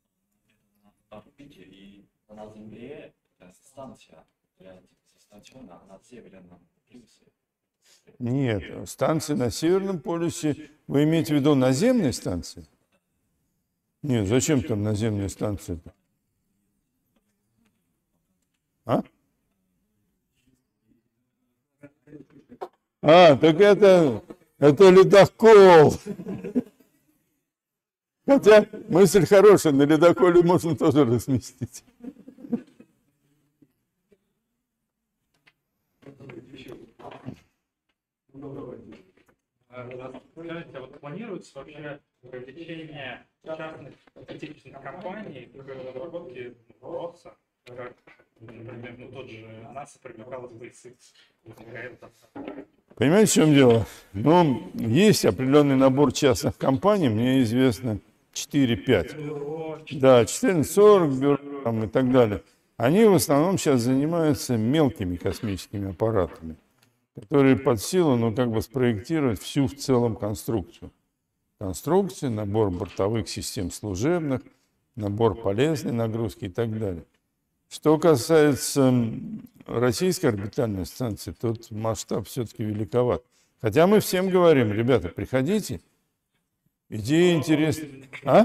Нет, станции на Северном полюсе, вы имеете в виду наземные станции? Нет, зачем там наземные станции-то? А? Так это ледокол. Хотя мысль хорошая, на ледоколе можно тоже разместить. Скажите, вот планируется вообще привлечение частных отечественных компаний к разработке РОСа, как, например, тот же НАСА предлагал SpaceX. Понимаете, в чем дело? Ну, есть определенный набор частных компаний, мне известно 4-5. Да, 1440 бюро там, и так далее. Они в основном сейчас занимаются мелкими космическими аппаратами, которые под силу, ну, как бы спроектировать всю в целом конструкцию. Конструкцию, набор бортовых систем служебных, набор полезной нагрузки и так далее. Что касается российской орбитальной станции, тут масштаб все-таки великоват. Хотя мы всем говорим, ребята, приходите, идея интересная. А?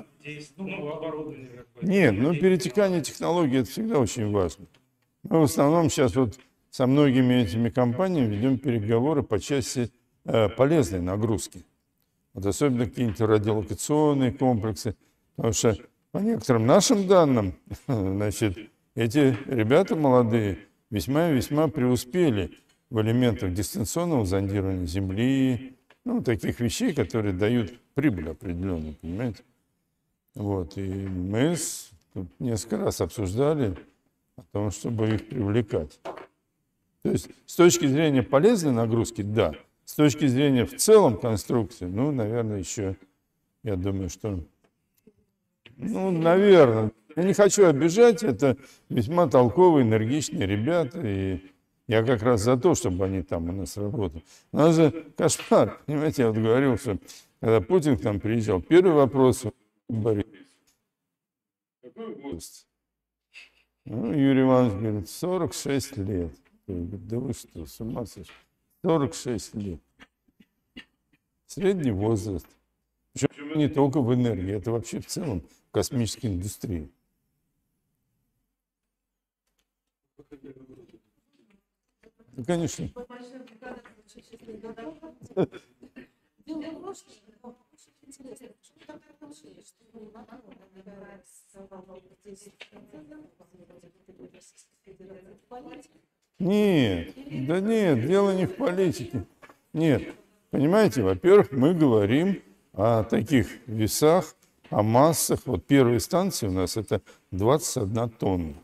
Нет, ну перетекание технологий это всегда очень важно. Мы в основном сейчас вот со многими этими компаниями ведем переговоры по части полезной нагрузки. Вот особенно какие-нибудь радиолокационные комплексы. Потому что по некоторым нашим данным, значит, эти ребята молодые весьма и весьма преуспели в элементах дистанционного зондирования Земли, ну, таких вещей, которые дают прибыль определенную, понимаете? Вот, и мы тут несколько раз обсуждали о том, чтобы их привлекать. То есть с точки зрения полезной нагрузки, да. С точки зрения в целом конструкции, ну, наверное, еще, я думаю, что, ну, наверное, я не хочу обижать, это весьма толковые, энергичные ребята, и я как раз за то, чтобы они там у нас работали. У нас же кошмар, понимаете, я вот говорил, что когда Путин к нам приезжал, первый вопрос, Борис, какой возраст? Ну, Юрий Иванович говорит, 46 лет. Я говорю, да вы что, с ума сошли? 46 лет. Средний возраст. Причем не только в энергии, это вообще в целом в космической индустрии. Ну, конечно. Нет, да нет, дело не в политике. Нет, понимаете, во-первых, мы говорим о таких весах, о массах. Вот первые станции у нас это 21 тонна.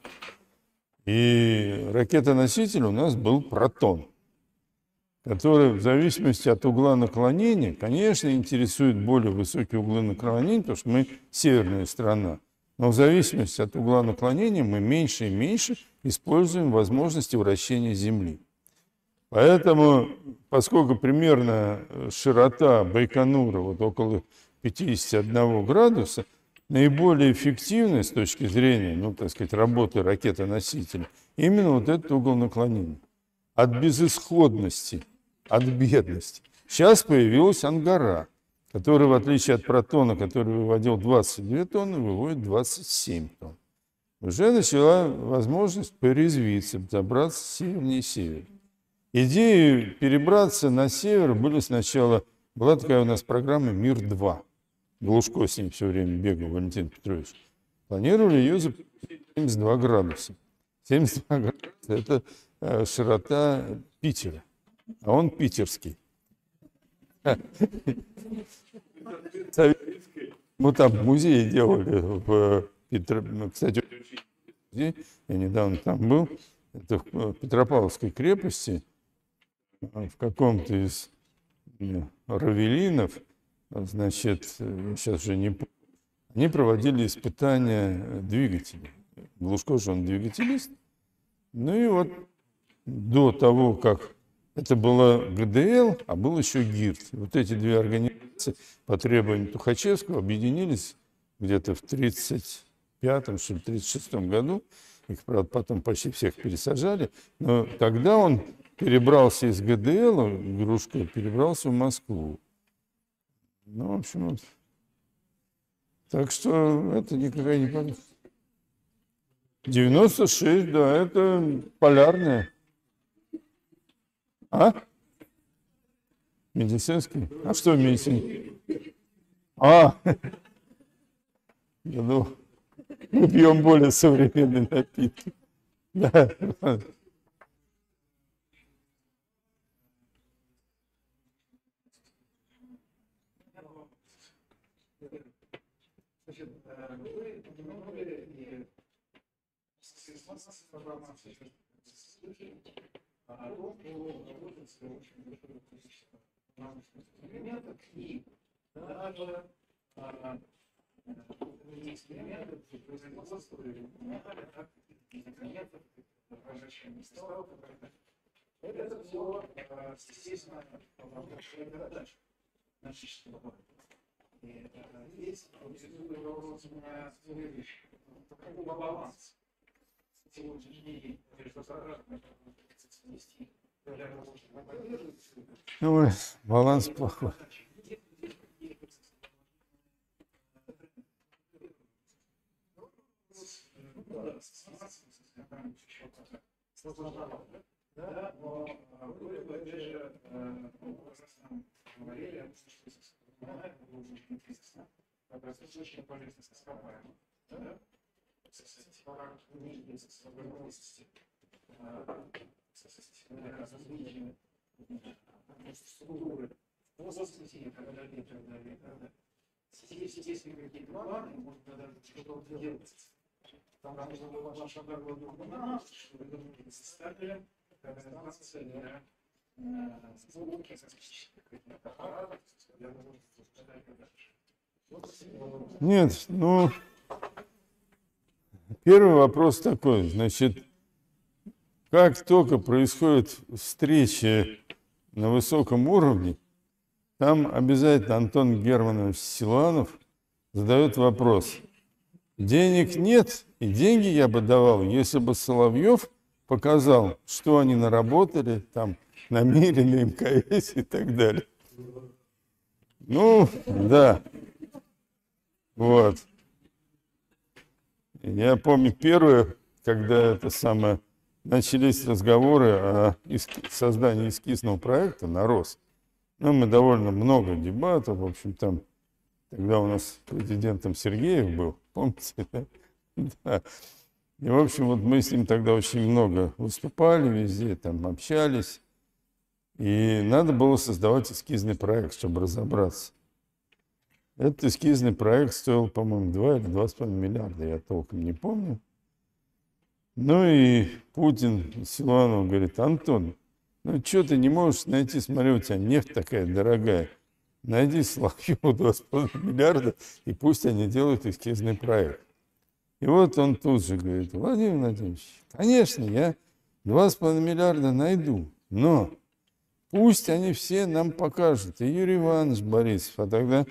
И ракета-носитель у нас был «Протон», который в зависимости от угла наклонения, конечно, интересует более высокие углы наклонения, потому что мы северная страна. Но в зависимости от угла наклонения мы меньше и меньше используем возможности вращения Земли. Поэтому, поскольку примерно широта Байконура вот около 51 градуса, наиболее эффективной с точки зрения, ну, так сказать, работы ракеты-носителя именно вот этот угол наклонения. От безысходности, от бедности. Сейчас появилась Ангара, который, в отличие от Протона, который выводил 22 тонны, выводит 27 тонн. Уже начала возможность порезвиться, забраться севернее и север. Идеи перебраться на север были сначала, была такая у нас программа «Мир-2». Глушко с ним все время бегал, Валентин Петрович. Планировали ее за 72 градуса. 72 градуса – это широта Питера, а он питерский. Мы там музей делали в кстати, я недавно там был, это в Петропавловской крепости, в каком-то из равелинов, значит, я сейчас уже не помню, они проводили испытания двигателей. Глушко же он двигателист. Ну и вот до того, как это была ГДЛ, а был еще ГИРТ. Вот эти две организации по требованию Тухачевского объединились где-то в 1935-м, что ли, 1936 году. Их, правда, потом почти всех пересажали. Но тогда он перебрался из ГДЛ, Глушко перебрался в Москву. Ну, в общем, вот. Так что это никакая не помощь. 96, да, это полярная. А? Медицинский? А что медицинский? А, ну, мы пьем более современные напитки. Да. о том, что работается очень большое количество разных экспериментов, и даже эксперименты при производстве медикаментов, поражающих кристаллов и так далее. Это все, естественно, обрабатывает задачу нашей лаборатории. И здесь существует вопрос у меня следующий. Какой баланс сегодняшний день между зараженными вести для того, чтобы поддерживать Ой, баланс плохой. Да, но вы, опять же, говорили о том, что очень полезно ископаемым. Да? Развитие структуры в космосе и так далее, и так далее, и так далее. Есть какие-то планы, может даже что-то делать. Потому что ваша документ, что вы думаете, составили координация для сборки космических аппаратов, для того, чтобы Нет, ну, первый вопрос такой, значит, как только происходит встреча на высоком уровне, там обязательно Антон Германович Силуанов задает вопрос. Денег нет, и деньги я бы давал, если бы Соловьев показал, что они наработали, там, на мире, на МКС и так далее. Ну, да. Вот. Я помню первое, когда это самое, начались разговоры о создании эскизного проекта на РОС. Ну, мы довольно много дебатов, в общем, там, тогда у нас президентом Сергеев был, помните, да? Да. И, в общем, вот мы с ним тогда очень много выступали везде, там, общались. И надо было создавать эскизный проект, чтобы разобраться. Этот эскизный проект стоил, по-моему, 2 или 2,5 миллиарда, я толком не помню. Ну и Путин Силуанов говорит: Антон, ну что ты не можешь найти, смотри, у тебя нефть такая дорогая, найди Соловьеву 2,5 миллиарда, и пусть они делают эскизный проект. И вот он тут же говорит: Владимир Владимирович, конечно, я 2,5 миллиарда найду, но пусть они все нам покажут, и Юрий Иванович Борисов, а тогда,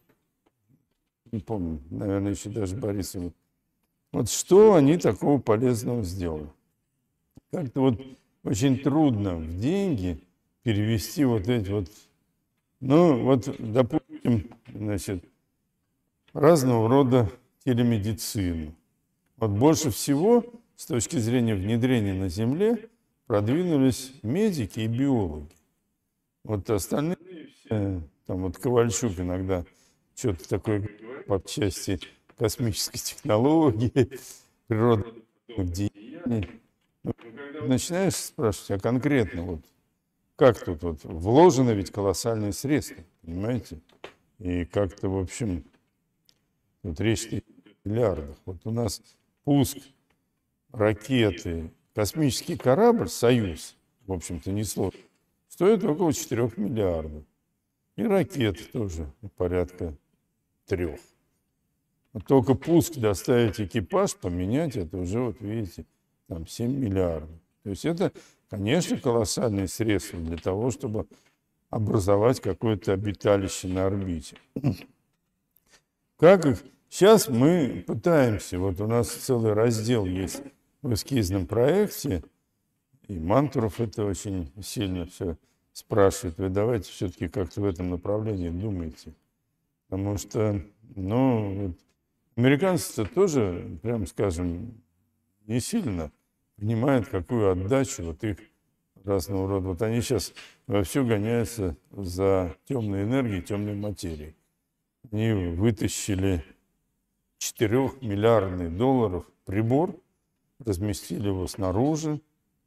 не помню, наверное, еще даже Борисов, вот что они такого полезного сделали. Как-то вот очень трудно в деньги перевести вот эти вот, ну вот, допустим, значит, разного рода телемедицину. Вот больше всего с точки зрения внедрения на Земле продвинулись медики и биологи. Вот остальные, там вот Ковальчук иногда что-то такое по части космической технологии, природных деяний. Начинаешь спрашивать, а конкретно вот как тут вот вложено ведь колоссальные средства, понимаете? И как-то, в общем, тут речь о миллиардах. Вот у нас пуск ракеты, космический корабль «Союз», в общем-то, не сложно, стоит около 4 миллиардов. И ракеты тоже порядка 3. Вот только пуск, доставить экипаж, поменять, это уже, вот видите, там 7 миллиардов. То есть это, конечно, колоссальные средства для того, чтобы образовать какое-то обиталище на орбите. Как их? Сейчас мы пытаемся, вот у нас целый раздел есть в эскизном проекте, и Мантуров это очень сильно все спрашивает. Вы давайте все-таки как-то в этом направлении думайте. Потому что, ну, вот, американцы-то тоже, прям скажем, не сильно понимают, какую отдачу вот их разного рода. Вот они сейчас вовсю гоняются за темной энергией, темной материей. Они вытащили 4-миллиардный долларов прибор, разместили его снаружи.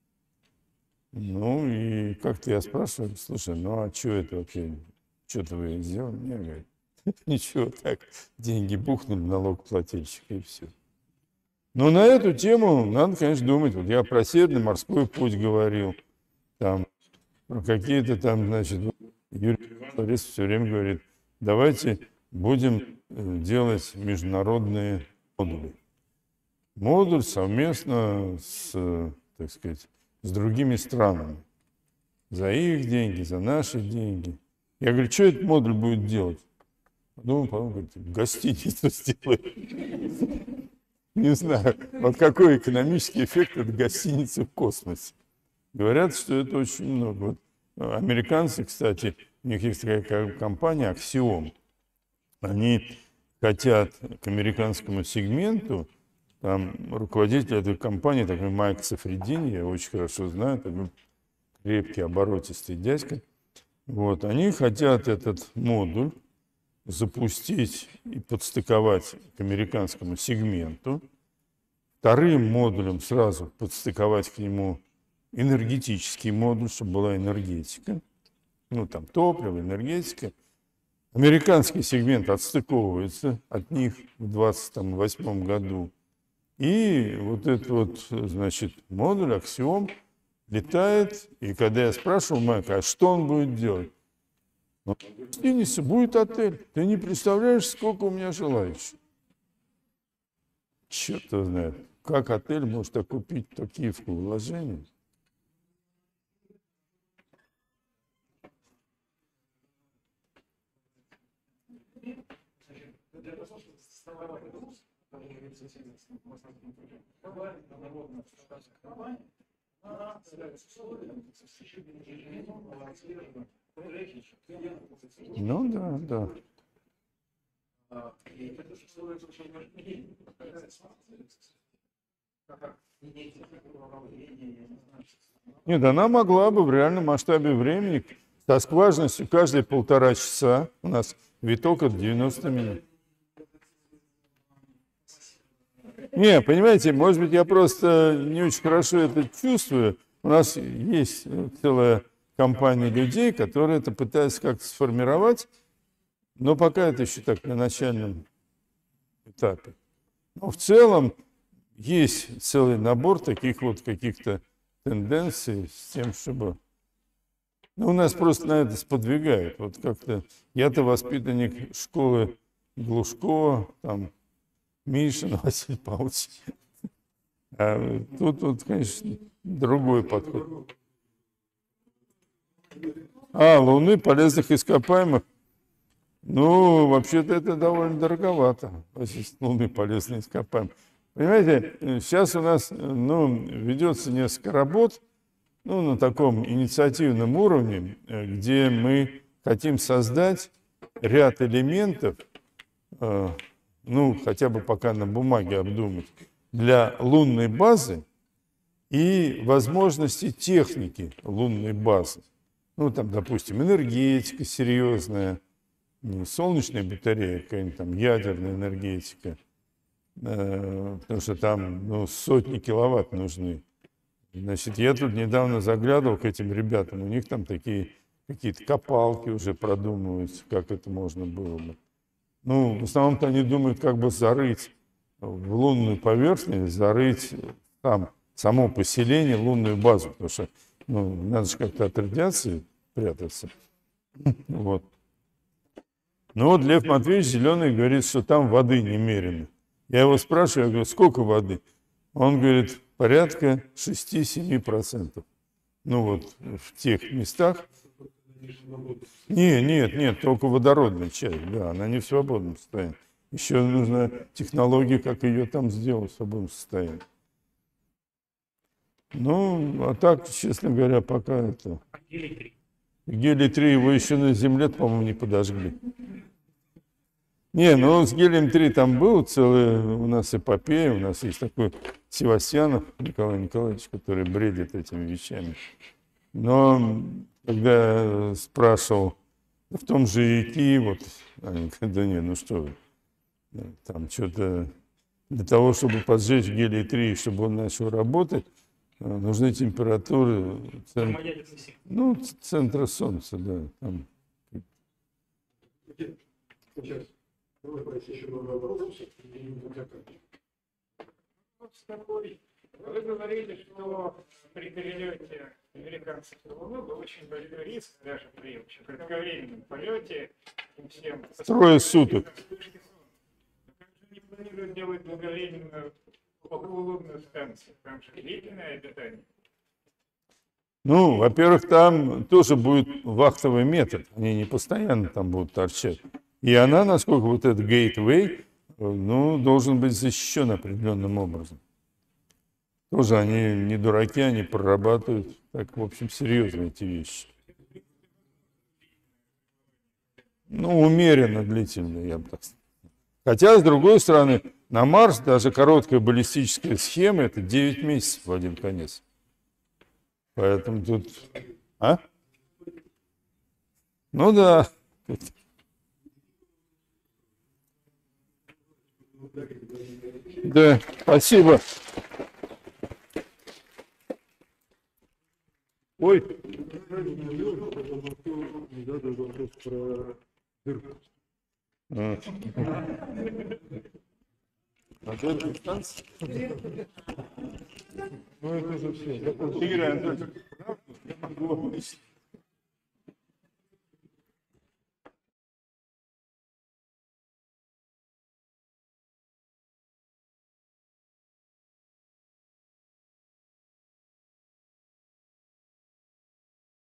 Ну и как-то я спрашиваю: слушай, ну а что это вообще, что-то вы сделали? Мне говорят: ничего, так, деньги бухнули налогоплательщика и все. Но на эту тему надо, конечно, думать. Вот я про Северный морской путь говорил, там, про какие-то там, значит, Юрий Борисович все время говорит, давайте будем делать международные модули. Модуль совместно с, так сказать, с другими странами. За их деньги, за наши деньги. Я говорю, что этот модуль будет делать? Ну, по-моему, говорит, гостиницу сделает. Не знаю, вот какой экономический эффект от гостиницы в космосе. Говорят, что это очень много. Вот американцы, кстати, у них есть такая компания Axiom. Они хотят к американскому сегменту, там руководитель этой компании, такой Майк Сафреддин, я очень хорошо знаю, такой крепкий, оборотистый дядька. Вот, они хотят этот модуль запустить и подстыковать к американскому сегменту. Вторым модулем сразу подстыковать к нему энергетический модуль, чтобы была энергетика. Ну, там топливо, энергетика. Американский сегмент отстыковывается от них в 2028 году. И вот этот вот, значит, модуль Axiom летает. И когда я спрашивал Майка, а что он будет делать? В гостинице будет отель. Ты не представляешь, сколько у меня желающих. Черт его знает, как отель может окупить такие вложения. Ну да, да. Нет, она могла бы в реальном масштабе времени со скважинностью каждые 1,5 часа, у нас виток от 90 минут. Не, понимаете, может быть, я просто не очень хорошо это чувствую. У нас есть целая компания людей, которые это пытаются как-то сформировать, но пока это еще так на начальном этапе. Но в целом есть целый набор таких вот каких-то тенденций с тем, чтобы... Ну, у нас просто на это сподвигают. Вот как-то я-то воспитанник школы Глушко, там, Мишин Василий Павлович. А тут вот, конечно, другой подход. Луны полезных ископаемых. Ну, вообще-то это довольно дороговато. Луны полезные ископаемые. Понимаете, сейчас у нас ведется несколько работ на таком инициативном уровне, где мы хотим создать ряд элементов, хотя бы пока на бумаге обдумать, для лунной базы и возможности техники лунной базы. Ну, там, допустим, энергетика серьезная, не солнечная батарея, какая-нибудь там ядерная энергетика, потому что там сотни киловатт нужны. Значит, я тут недавно заглядывал к этим ребятам, у них там такие какие-то копалки уже продумываются, как это можно было бы. В основном-то они думают, как бы зарыть в лунную поверхность, зарыть там само поселение, лунную базу, потому что надо же как-то от радиации прятаться. Вот. Но вот Лев Матвеевич Зеленый говорит, что там воды немерено. Я его спрашиваю, я говорю, сколько воды? Он говорит, порядка 6-7%. В тех местах. Нет, только водородная часть, да, она не в свободном состоянии. Еще нужна технология, как ее там сделать в свободном состоянии. А так, честно говоря, пока это... Гелий-3 его еще на Земле, по-моему, не подожгли. С гелием-3 там был целая у нас эпопея, у нас есть такой Севастьянов Николай Николаевич, который бредит этими вещами. Но когда спрашивал, в том же ИКИ, они говорят, да нет, что вы, там что-то для того, чтобы поджечь гелий-3, чтобы он начал работать, нужны температуры центра Солнца, да. Там. вопрос такой. Вы говорили, что при перелете американцев на Луну был очень большой риск, даже при очень кратковременном полете, им всем... Трое суток. Как же не планируют делать долговременную окололунную станцию? Там же длительное обитание. Ну, во-первых, там тоже будет вахтовый метод. Они не постоянно там будут торчать. И она, насколько вот этот гейтвей, ну, должен быть защищен определенным образом. Тоже они не дураки, они прорабатывают, так, в общем, серьезно эти вещи. Ну, умеренно длительно, я бы так сказал. Хотя, с другой стороны, на Марс даже короткая баллистическая схема – это 9 месяцев в один конец. Поэтому тут... А? Ну да. Да, спасибо. Ой. Не задал вопрос про дырку. Ну это же все. Игорь Анатольевич, я могу объяснить.